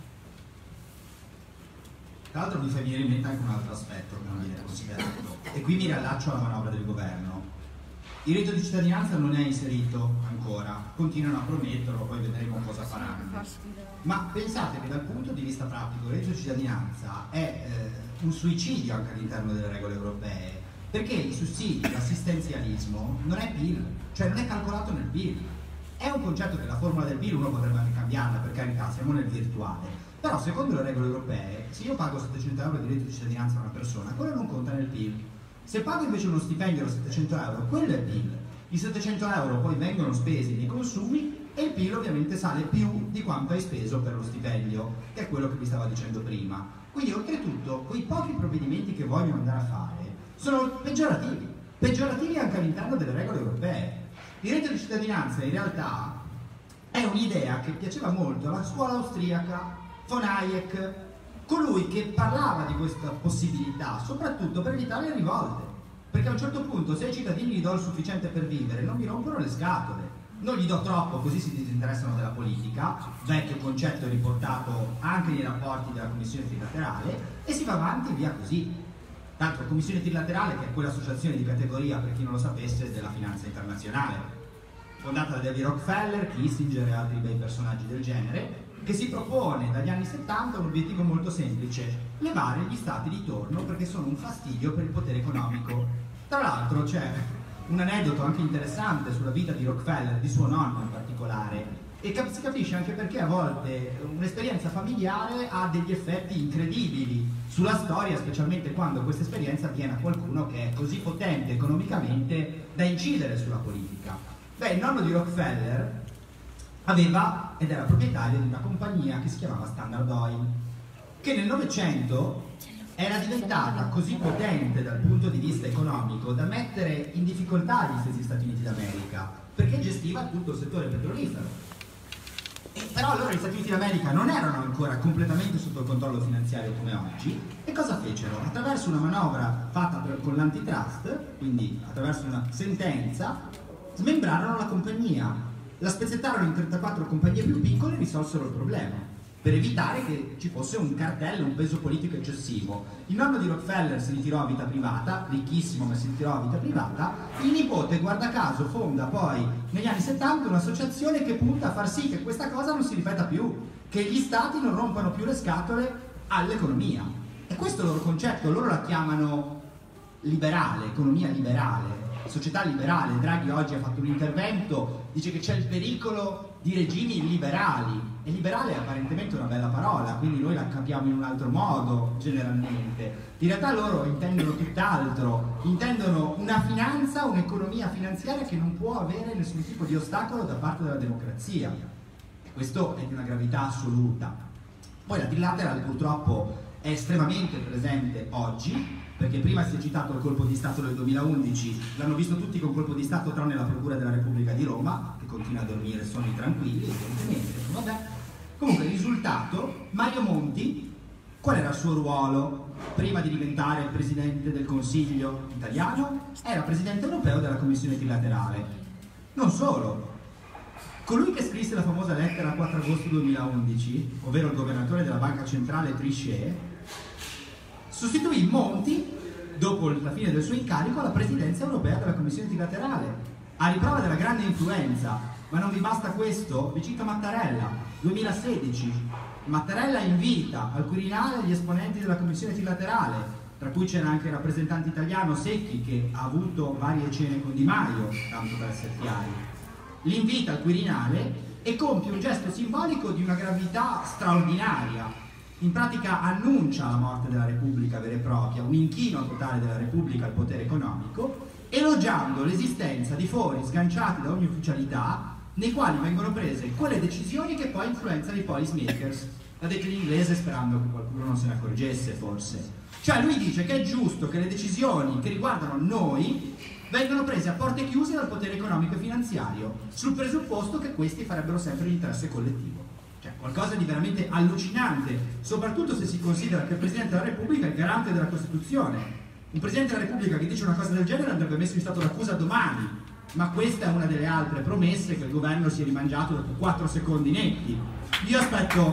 Tra l'altro mi fa venire in mente anche un altro aspetto che non viene considerato, e qui mi riallaccio alla manovra del governo. Il reddito di cittadinanza non è inserito ancora, continuano a prometterlo, poi vedremo cosa faranno. Ma pensate che dal punto di vista pratico il reddito di cittadinanza è eh, un suicidio anche all'interno delle regole europee, perché i sussidi, l'assistenzialismo non è P I L, cioè non è calcolato nel P I L. È un concetto che la formula del P I L uno potrebbe anche cambiarla, per carità, siamo nel virtuale. Però secondo le regole europee, se io pago settecento euro di reddito di cittadinanza a una persona, quello non conta nel P I L. Se pago invece uno stipendio da settecento euro, quello è P I L. I settecento euro poi vengono spesi nei consumi e il P I L ovviamente sale più di quanto hai speso per lo stipendio, che è quello che vi stavo dicendo prima. Quindi oltretutto, quei pochi provvedimenti che vogliono andare a fare sono peggiorativi, peggiorativi anche all'interno delle regole europee. Il reddito di cittadinanza in realtà è un'idea che piaceva molto alla scuola austriaca, von Hayek, colui che parlava di questa possibilità soprattutto per evitare le rivolte, perché a un certo punto se ai cittadini gli do il sufficiente per vivere non mi rompono le scatole, non gli do troppo così si disinteressano della politica, vecchio concetto riportato anche nei rapporti della commissione trilaterale, e si va avanti via così. Tanto la commissione trilaterale, che è quell'associazione di categoria, per chi non lo sapesse, della finanza internazionale, fondata da David Rockefeller, Kissinger e altri bei personaggi del genere, che si propone dagli anni settanta un obiettivo molto semplice: levare gli stati di torno perché sono un fastidio per il potere economico. Tra l'altro c'è un aneddoto anche interessante sulla vita di Rockefeller, di suo nonno in particolare, e cap- si capisce anche perché a volte un'esperienza familiare ha degli effetti incredibili sulla storia, specialmente quando questa esperienza avviene a qualcuno che è così potente economicamente da incidere sulla politica. Beh, il nonno di Rockefeller aveva ed era proprietario di una compagnia che si chiamava Standard Oil, che nel Novecento era diventata così potente dal punto di vista economico da mettere in difficoltà gli stessi Stati Uniti d'America, perché gestiva tutto il settore petrolifero. E però allora gli Stati Uniti d'America non erano ancora completamente sotto il controllo finanziario come oggi, e cosa fecero? Attraverso una manovra fatta per, con l'antitrust, quindi attraverso una sentenza, smembrarono la compagnia, la spezzettarono in trentaquattro compagnie più piccole e risolsero il problema, per evitare che ci fosse un cartello, un peso politico eccessivo. Il nonno di Rockefeller si ritirò a vita privata, ricchissimo ma si ritirò a vita privata, il nipote, guarda caso, fonda poi negli anni settanta un'associazione che punta a far sì che questa cosa non si ripeta più, che gli stati non rompano più le scatole all'economia. E questo è il loro concetto, loro la chiamano liberale, economia liberale, società liberale. Draghi oggi ha fatto un intervento, dice che c'è il pericolo di regimi liberali, e liberale è apparentemente una bella parola, quindi noi la capiamo in un altro modo generalmente. In realtà loro intendono tutt'altro, intendono una finanza, un'economia finanziaria che non può avere nessun tipo di ostacolo da parte della democrazia. Questo è di una gravità assoluta. Poi la trilateral purtroppo è estremamente presente oggi, perché prima si è citato il colpo di Stato del duemilaundici, l'hanno visto tutti con colpo di Stato tranne la Procura della Repubblica di Roma, che continua a dormire sonni tranquilli, evidentemente, vabbè. Comunque il risultato, Mario Monti, qual era il suo ruolo prima di diventare il Presidente del Consiglio italiano? Era Presidente europeo della Commissione trilaterale. Non solo, colui che scrisse la famosa lettera quattro agosto duemilaundici, ovvero il governatore della Banca Centrale Trichet, sostituì Monti, dopo la fine del suo incarico, alla presidenza europea della Commissione trilaterale, a riprova della grande influenza. Ma non vi basta questo? Vi cito Mattarella, duemilasedici. Mattarella invita al Quirinale gli esponenti della Commissione trilaterale, tra cui c'era anche il rappresentante italiano Secchi, che ha avuto varie cene con Di Maio, tanto per essere chiari. Li invita al Quirinale e compie un gesto simbolico di una gravità straordinaria. In pratica annuncia la morte della Repubblica vera e propria, un inchino totale della Repubblica al potere economico, elogiando l'esistenza di fori sganciati da ogni ufficialità, nei quali vengono prese quelle decisioni che poi influenzano i policy makers. L'ha detto in inglese sperando che qualcuno non se ne accorgesse, forse. Cioè lui dice che è giusto che le decisioni che riguardano noi vengano prese a porte chiuse dal potere economico e finanziario, sul presupposto che questi farebbero sempre l'interesse collettivo. Cioè qualcosa di veramente allucinante, soprattutto se si considera che il Presidente della Repubblica è il garante della Costituzione. Un Presidente della Repubblica che dice una cosa del genere andrebbe messo in stato d'accusa domani, ma questa è una delle altre promesse che il governo si è rimangiato dopo quattro secondi netti. Io aspetto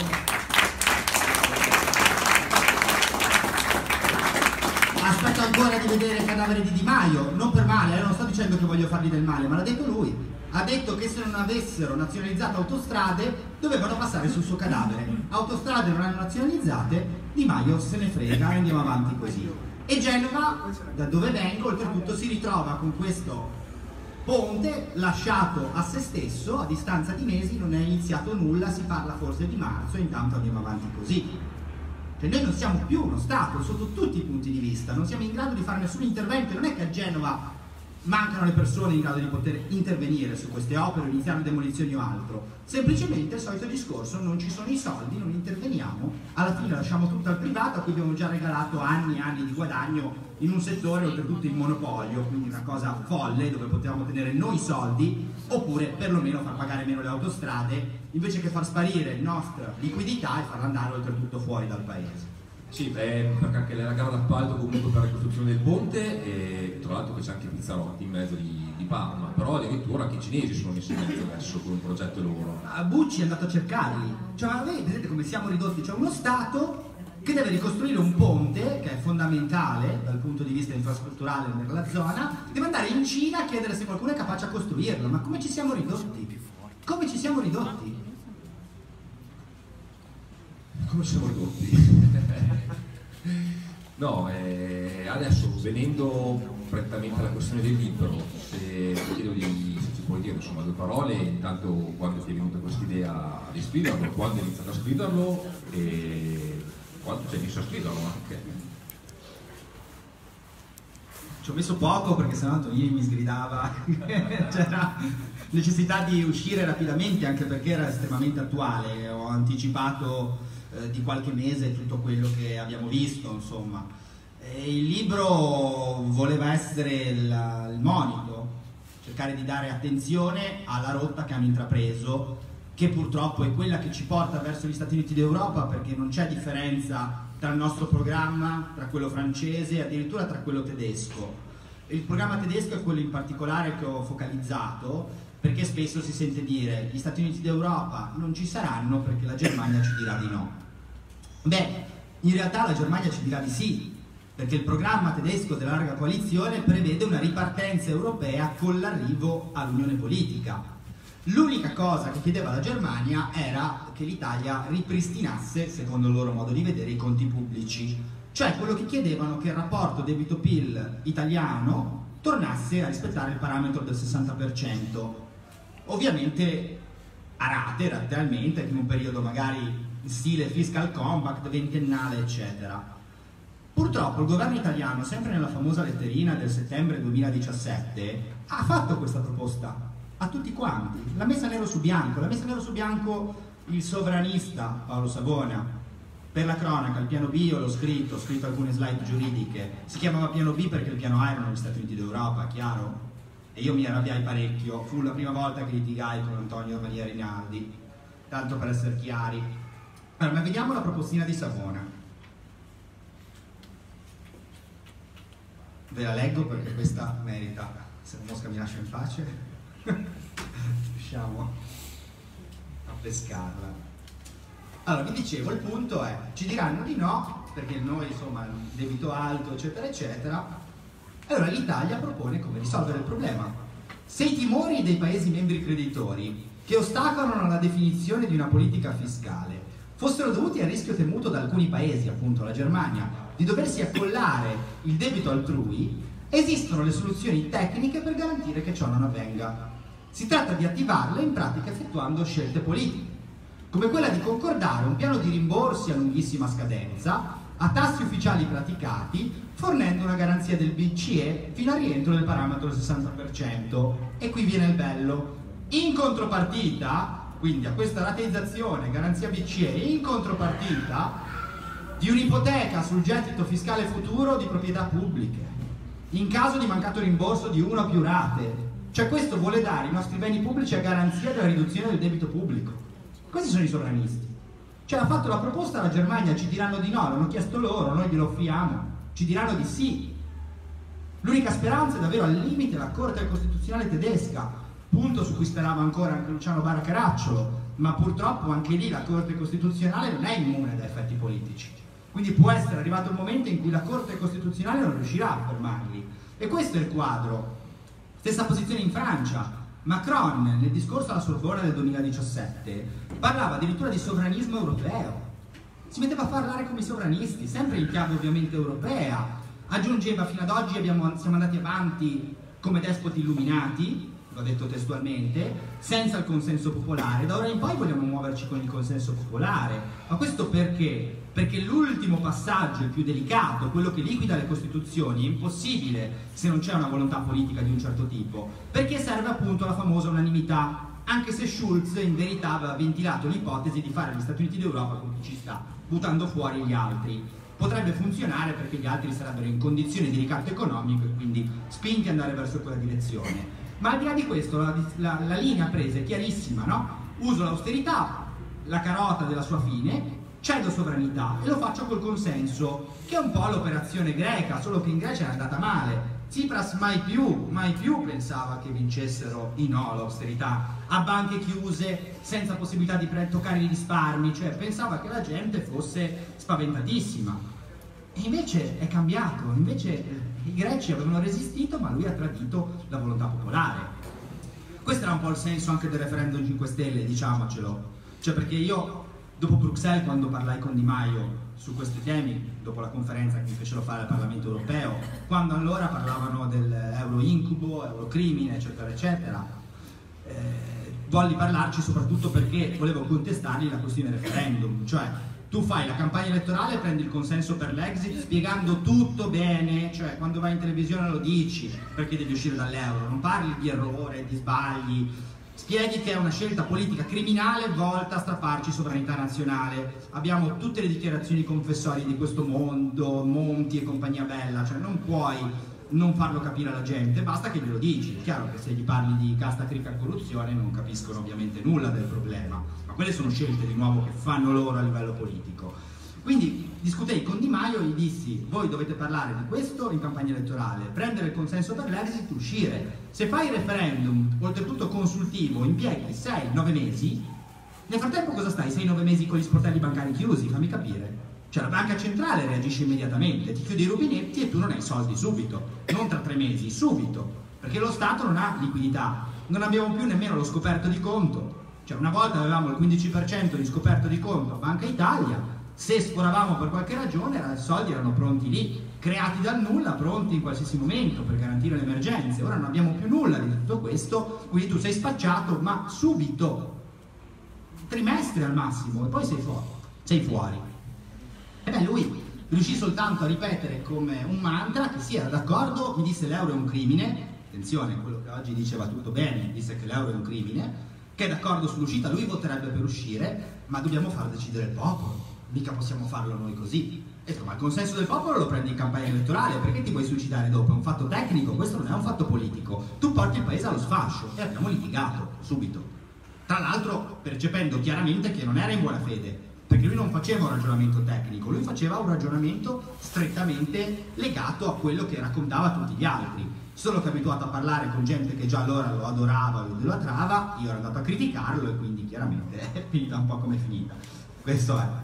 aspetto ancora di vedere il cadavere di Di Maio, non per male, eh, non sto dicendo che voglio fargli del male, ma l'ha detto lui. Ha detto che se non avessero nazionalizzato autostrade dovevano passare sul suo cadavere. Autostrade non hanno nazionalizzate, Di Maio se ne frega e andiamo avanti così. E Genova, da dove vengo, oltretutto si ritrova con questo ponte lasciato a se stesso, a distanza di mesi, non è iniziato nulla, si parla forse di marzo e intanto andiamo avanti così. Cioè noi non siamo più uno Stato sotto tutti i punti di vista, non siamo in grado di fare nessun intervento, non è che a Genova mancano le persone in grado di poter intervenire su queste opere, iniziare demolizioni o altro, semplicemente il solito discorso, non ci sono i soldi, non interveniamo, alla fine lasciamo tutto al privato a cui abbiamo già regalato anni e anni di guadagno in un settore oltretutto in monopolio, quindi una cosa folle dove potevamo tenere noi soldi oppure perlomeno far pagare meno le autostrade invece che far sparire la nostra liquidità e farla andare oltretutto fuori dal paese. Sì, beh, perché anche la gara d'appalto comunque per la costruzione del ponte e tra l'altro c'è anche Pizzarotti in mezzo di, di Parma, però addirittura anche i cinesi sono messi in mezzo adesso con un progetto loro. A Bucci è andato a cercarli, cioè ma vedete come siamo ridotti, c'è uno Stato che deve ricostruire un ponte che è fondamentale dal punto di vista infrastrutturale nella zona, deve andare in Cina a chiedere se qualcuno è capace a costruirlo, ma come ci siamo ridotti? Come ci siamo ridotti? Come siamo ridotti? No, eh, adesso venendo prettamente alla questione del libro, se chiedo di, se ci puoi dire insomma due parole, intanto quando ti è venuta questa idea di scriverlo, quando hai iniziato a scriverlo e quando ci hai iniziato a scriverlo anche. Ci ho messo poco perché sennò Antonini mi sgridava, c'era necessità di uscire rapidamente anche perché era estremamente attuale, ho anticipato eh, di qualche mese tutto quello che abbiamo visto, insomma. E il libro voleva essere il, il monito, cercare di dare attenzione alla rotta che hanno intrapreso che purtroppo è quella che ci porta verso gli Stati Uniti d'Europa, perché non c'è differenza tra il nostro programma, tra quello francese, addirittura tra quello tedesco. Il programma tedesco è quello in particolare che ho focalizzato, perché spesso si sente dire gli Stati Uniti d'Europa non ci saranno perché la Germania ci dirà di no. Beh, in realtà la Germania ci dirà di sì, perché il programma tedesco della larga coalizione prevede una ripartenza europea con l'arrivo all'unione politica. L'unica cosa che chiedeva la Germania era che l'Italia ripristinasse, secondo il loro modo di vedere, i conti pubblici. Cioè quello che chiedevano che il rapporto debito-P I L italiano tornasse a rispettare il parametro del sessanta per cento. Ovviamente a rate, letteralmente, in un periodo magari in stile fiscal compact, ventennale, eccetera. Purtroppo il governo italiano, sempre nella famosa letterina del settembre duemiladiciassette, ha fatto questa proposta a tutti quanti, l'ha messa nero su bianco, l'ha messa nero su bianco il sovranista Paolo Savona. Per la cronaca, il piano B io l'ho scritto, ho scritto alcune slide giuridiche, si chiamava piano B perché il piano A erano gli Stati Uniti d'Europa, chiaro? E io mi arrabbiai parecchio, fu la prima volta che litigai con Antonio Maria Rinaldi, tanto per essere chiari. Allora, ma vediamo la propostina di Savona. Ve la leggo perché questa merita, se la mosca mi lascia in pace. Riusciamo a pescarla. Allora, vi dicevo, il punto è, ci diranno di no perché noi, insomma, debito alto, eccetera eccetera. Allora l'Italia propone come risolvere il problema. Se i timori dei paesi membri creditori che ostacolano la definizione di una politica fiscale fossero dovuti al rischio temuto da alcuni paesi, appunto la Germania, di doversi accollare il debito altrui, esistono le soluzioni tecniche per garantire che ciò non avvenga. Si tratta di attivarle in pratica effettuando scelte politiche, come quella di concordare un piano di rimborsi a lunghissima scadenza, a tassi ufficiali praticati, fornendo una garanzia del B C E fino al rientro del parametro del sessanta per cento. E qui viene il bello. In contropartita, quindi a questa rateizzazione, garanzia B C E, in contropartita di un'ipoteca sul gettito fiscale futuro di proprietà pubbliche, in caso di mancato rimborso di una o più rate. Cioè questo vuole dare i nostri beni pubblici a garanzia della riduzione del debito pubblico. Questi sono i sovranisti. Cioè ha fatto la proposta la Germania, ci diranno di no, l'hanno chiesto loro, noi glielo offriamo, ci diranno di sì. L'unica speranza è davvero al limite la Corte Costituzionale tedesca, punto su cui sperava ancora anche Luciano Baracaracciolo, ma purtroppo anche lì la Corte Costituzionale non è immune da effetti politici. Quindi può essere arrivato il momento in cui la Corte Costituzionale non riuscirà a fermarli. E questo è il quadro. Stessa posizione in Francia. Macron, nel discorso alla Sorbona del duemiladiciassette, parlava addirittura di sovranismo europeo. Si metteva a parlare come i sovranisti, sempre in chiave ovviamente europea. Aggiungeva, fino ad oggi abbiamo, siamo andati avanti come despoti illuminati, l'ho detto testualmente, senza il consenso popolare. Da ora in poi vogliamo muoverci con il consenso popolare. Ma questo perché? Perché l'ultimo passaggio, il più delicato, quello che liquida le Costituzioni, è impossibile se non c'è una volontà politica di un certo tipo, perché serve appunto la famosa unanimità, anche se Schulz in verità aveva ventilato l'ipotesi di fare gli Stati Uniti d'Europa con chi ci sta, buttando fuori gli altri. Potrebbe funzionare perché gli altri sarebbero in condizioni di ricatto economico e quindi spinti ad andare verso quella direzione. Ma al di là di questo la, la, la linea presa è chiarissima, no? Uso l'austerità, la carota della sua fine, cedo sovranità e lo faccio col consenso, che è un po' l'operazione greca, solo che in Grecia è andata male. Tsipras mai più, mai più pensava che vincessero i no l'austerità, a banche chiuse, senza possibilità di toccare i risparmi, cioè pensava che la gente fosse spaventatissima. E invece è cambiato, invece i greci avevano resistito, ma lui ha tradito la volontà popolare. Questo era un po' il senso anche del referendum cinque Stelle, diciamocelo. Cioè perché io, dopo Bruxelles, quando parlai con Di Maio su questi temi, dopo la conferenza che mi fecero fare al Parlamento Europeo, quando allora parlavano dell'euro incubo, eurocrimine, eccetera, eccetera, eh, volli parlarci soprattutto perché volevo contestargli la questione referendum, cioè tu fai la campagna elettorale, prendi il consenso per l'exit spiegando tutto bene, cioè quando vai in televisione lo dici perché devi uscire dall'euro, non parli di errore, di sbagli, spieghi che è una scelta politica criminale volta a strapparci sovranità nazionale. Abbiamo tutte le dichiarazioni confessorie di questo mondo, Monti e compagnia bella, cioè non puoi non farlo capire alla gente, basta che glielo dici. È chiaro che se gli parli di casta, cricca e corruzione non capiscono ovviamente nulla del problema, ma quelle sono scelte di nuovo che fanno loro a livello politico. Quindi discutei con Di Maio e gli dissi: voi dovete parlare di questo in campagna elettorale, prendere il consenso per l'exit, uscire. Se fai il referendum, oltretutto consultivo, impieghi sei nove mesi, nel frattempo cosa stai? sei nove mesi con gli sportelli bancari chiusi? Fammi capire. Cioè la banca centrale reagisce immediatamente, ti chiude i rubinetti e tu non hai soldi subito, non tra tre mesi, subito, perché lo Stato non ha liquidità, non abbiamo più nemmeno lo scoperto di conto. Cioè una volta avevamo il quindici per cento di scoperto di conto a Banca Italia, se sforavamo per qualche ragione i soldi erano pronti lì, creati dal nulla, pronti in qualsiasi momento per garantire le emergenze. Ora non abbiamo più nulla di tutto questo, quindi tu sei spacciato, ma subito, trimestri al massimo, e poi sei fuori. Sei fuori. E beh, lui riuscì soltanto a ripetere come un mantra che sì, era d'accordo, mi disse l'euro è un crimine, attenzione, quello che oggi diceva tutto bene, disse che l'euro è un crimine, che è d'accordo sull'uscita, lui voterebbe per uscire, ma dobbiamo far decidere il popolo, mica possiamo farlo noi così. E detto, ma il consenso del popolo lo prendi in campagna elettorale, perché ti vuoi suicidare dopo? È un fatto tecnico, questo non è un fatto politico, tu porti il paese allo sfascio. E abbiamo litigato, subito. Tra l'altro percependo chiaramente che non era in buona fede, perché lui non faceva un ragionamento tecnico, lui faceva un ragionamento strettamente legato a quello che raccontava a tutti gli altri. Sono abituato a parlare con gente che già allora lo adorava, lo idolatrava, io ero andato a criticarlo e quindi chiaramente è finita un po' come è finita. Questo è.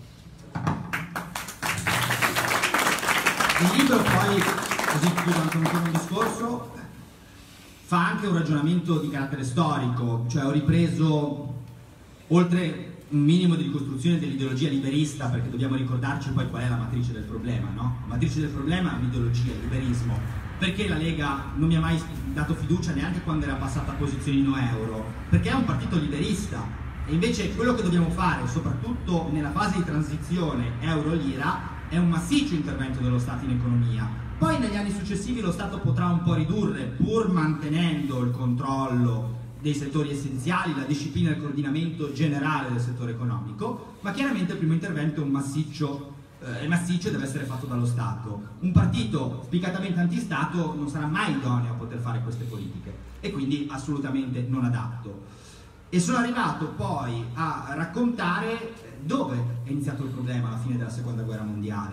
Il libro poi, così chiudo anche un discorso, fa anche un ragionamento di carattere storico, cioè ho ripreso, oltre un minimo di ricostruzione dell'ideologia liberista, perché dobbiamo ricordarci poi qual è la matrice del problema, no? La matrice del problema è l'ideologia, il liberismo. Perché la Lega non mi ha mai dato fiducia neanche quando era passata a posizioni no euro? Perché è un partito liberista, e invece quello che dobbiamo fare, soprattutto nella fase di transizione euro-lira, è un massiccio intervento dello Stato in economia. Poi negli anni successivi lo Stato potrà un po' ridurre, pur mantenendo il controllo dei settori essenziali, la disciplina e il coordinamento generale del settore economico, ma chiaramente il primo intervento è un massiccio, eh, è massiccio e deve essere fatto dallo Stato. Un partito spiccatamente antistato non sarà mai idoneo a poter fare queste politiche e quindi assolutamente non adatto. E sono arrivato poi a raccontare dove è iniziato il problema alla fine della seconda guerra mondiale,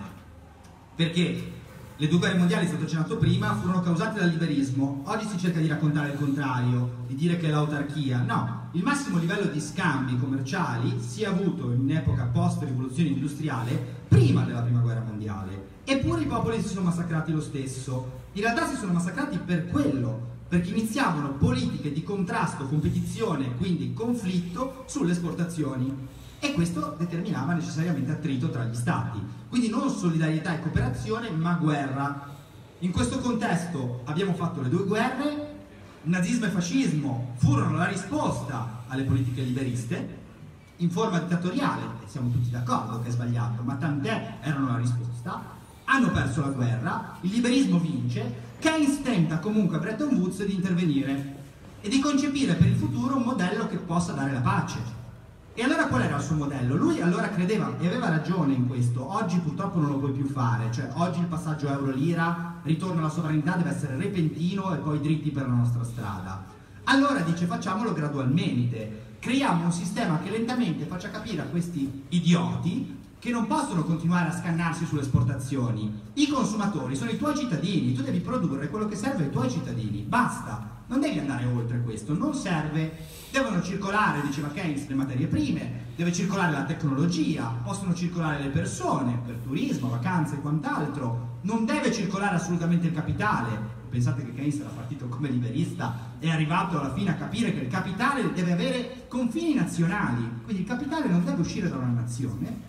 perché le due guerre mondiali, è stato accennato prima, furono causate dal liberismo. Oggi si cerca di raccontare il contrario, di dire che è l'autarchia. No, il massimo livello di scambi commerciali si è avuto in un'epoca post-rivoluzione industriale prima della prima guerra mondiale. Eppure i popoli si sono massacrati lo stesso. In realtà si sono massacrati per quello, perché iniziavano politiche di contrasto, competizione, quindi conflitto sulle esportazioni. E questo determinava necessariamente attrito tra gli stati, quindi non solidarietà e cooperazione, ma guerra. In questo contesto abbiamo fatto le due guerre, nazismo e fascismo furono la risposta alle politiche liberiste, in forma dittatoriale, e siamo tutti d'accordo che è sbagliato, ma tant'è, erano la risposta, hanno perso la guerra, il liberismo vince, Keynes tenta comunque a Bretton Woods di intervenire e di concepire per il futuro un modello che possa dare la pace. E allora qual era il suo modello? Lui allora credeva, e aveva ragione in questo, oggi purtroppo non lo puoi più fare, cioè oggi il passaggio euro-lira, ritorno alla sovranità deve essere repentino e poi dritti per la nostra strada. Allora dice facciamolo gradualmente, creiamo un sistema che lentamente faccia capire a questi idioti che non possono continuare a scannarsi sulle esportazioni. I consumatori sono i tuoi cittadini, tu devi produrre quello che serve ai tuoi cittadini, basta. Non devi andare oltre questo, non serve, devono circolare, diceva Keynes, le materie prime, deve circolare la tecnologia, possono circolare le persone per turismo, vacanze e quant'altro, non deve circolare assolutamente il capitale. Pensate che Keynes era partito come liberista, è arrivato alla fine a capire che il capitale deve avere confini nazionali, quindi il capitale non deve uscire da una nazione,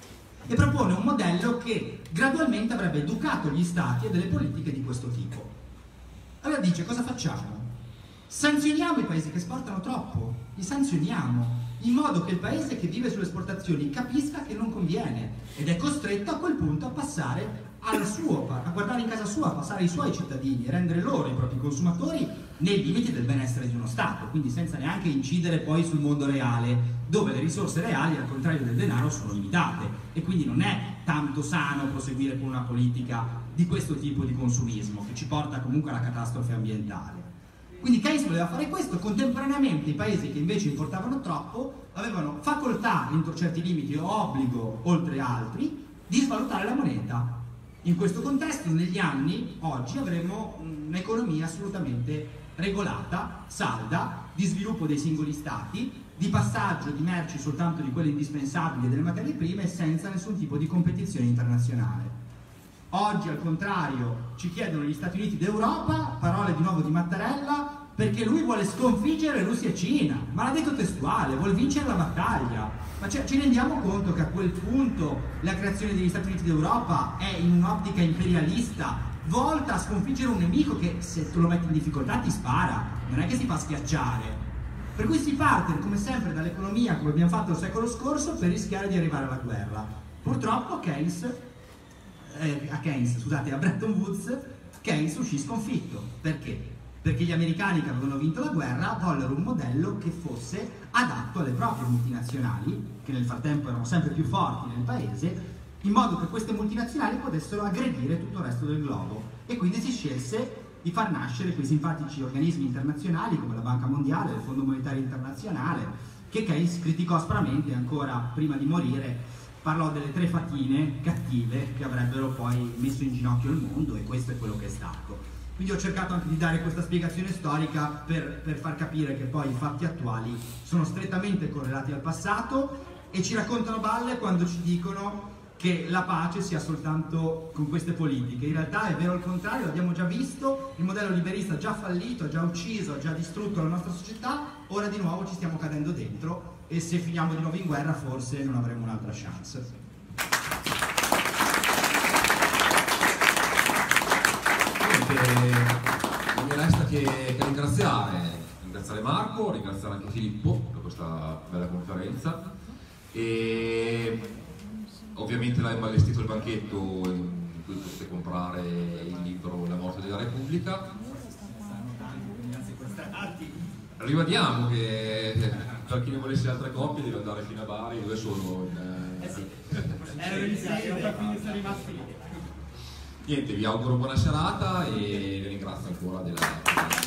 e propone un modello che gradualmente avrebbe educato gli stati a delle politiche di questo tipo. Allora dice, cosa facciamo? Sanzioniamo i paesi che esportano troppo, li sanzioniamo, in modo che il paese che vive sulle esportazioni capisca che non conviene ed è costretto a quel punto a passare al suo, a guardare in casa sua, a passare ai suoi cittadini e rendere loro, i propri consumatori, nei limiti del benessere di uno Stato, quindi senza neanche incidere poi sul mondo reale, dove le risorse reali, al contrario del denaro, sono limitate e quindi non è tanto sano proseguire con una politica di questo tipo di consumismo che ci porta comunque alla catastrofe ambientale. Quindi Keynes voleva fare questo, contemporaneamente i paesi che invece importavano troppo avevano facoltà, entro certi limiti, o obbligo, oltre altri, di svalutare la moneta. In questo contesto, negli anni, oggi, avremo un'economia assolutamente regolata, salda, di sviluppo dei singoli stati, di passaggio di merci soltanto di quelle indispensabili e delle materie prime, senza nessun tipo di competizione internazionale. Oggi, al contrario, ci chiedono gli Stati Uniti d'Europa, parole di nuovo di Mattarella, perché lui vuole sconfiggere Russia e Cina, ma l'ha detto testuale, vuole vincere la battaglia. Ma ci rendiamo conto che a quel punto la creazione degli Stati Uniti d'Europa è in un'ottica imperialista, volta a sconfiggere un nemico che, se tu lo metti in difficoltà, ti spara, non è che si fa schiacciare. Per cui si parte, come sempre, dall'economia, come abbiamo fatto il secolo scorso, per rischiare di arrivare alla guerra. Purtroppo Keynes, eh, a Keynes, scusate, a Bretton Woods, Keynes uscì sconfitto. Perché? Perché gli americani che avevano vinto la guerra vollero un modello che fosse adatto alle proprie multinazionali, che nel frattempo erano sempre più forti nel paese, in modo che queste multinazionali potessero aggredire tutto il resto del globo. E quindi si scelse di far nascere quei simpatici organismi internazionali come la Banca Mondiale, il Fondo Monetario Internazionale, che Keynes criticò aspramente ancora prima di morire. Parlò delle tre fatine cattive che avrebbero poi messo in ginocchio il mondo, e questo è quello che è stato. Quindi ho cercato anche di dare questa spiegazione storica per, per far capire che poi i fatti attuali sono strettamente correlati al passato e ci raccontano balle quando ci dicono che la pace sia soltanto con queste politiche. In realtà è vero il contrario, l'abbiamo già visto, il modello liberista ha già fallito, ha già ucciso, ha già distrutto la nostra società, ora di nuovo ci stiamo cadendo dentro e se finiamo di nuovo in guerra forse non avremo un'altra chance. Non mi resta che, che ringraziare, ringraziare Marco, ringraziare anche Filippo per questa bella conferenza e ovviamente l'hai allestito il banchetto in cui potete comprare il libro La morte della Repubblica. Ribadiamo che per chi ne volesse altre copie deve andare fino a Bari, dove sono in, eh sì, erano iniziati, quindi sono rimasti lì. Niente, vi auguro buona serata e vi ringrazio ancora della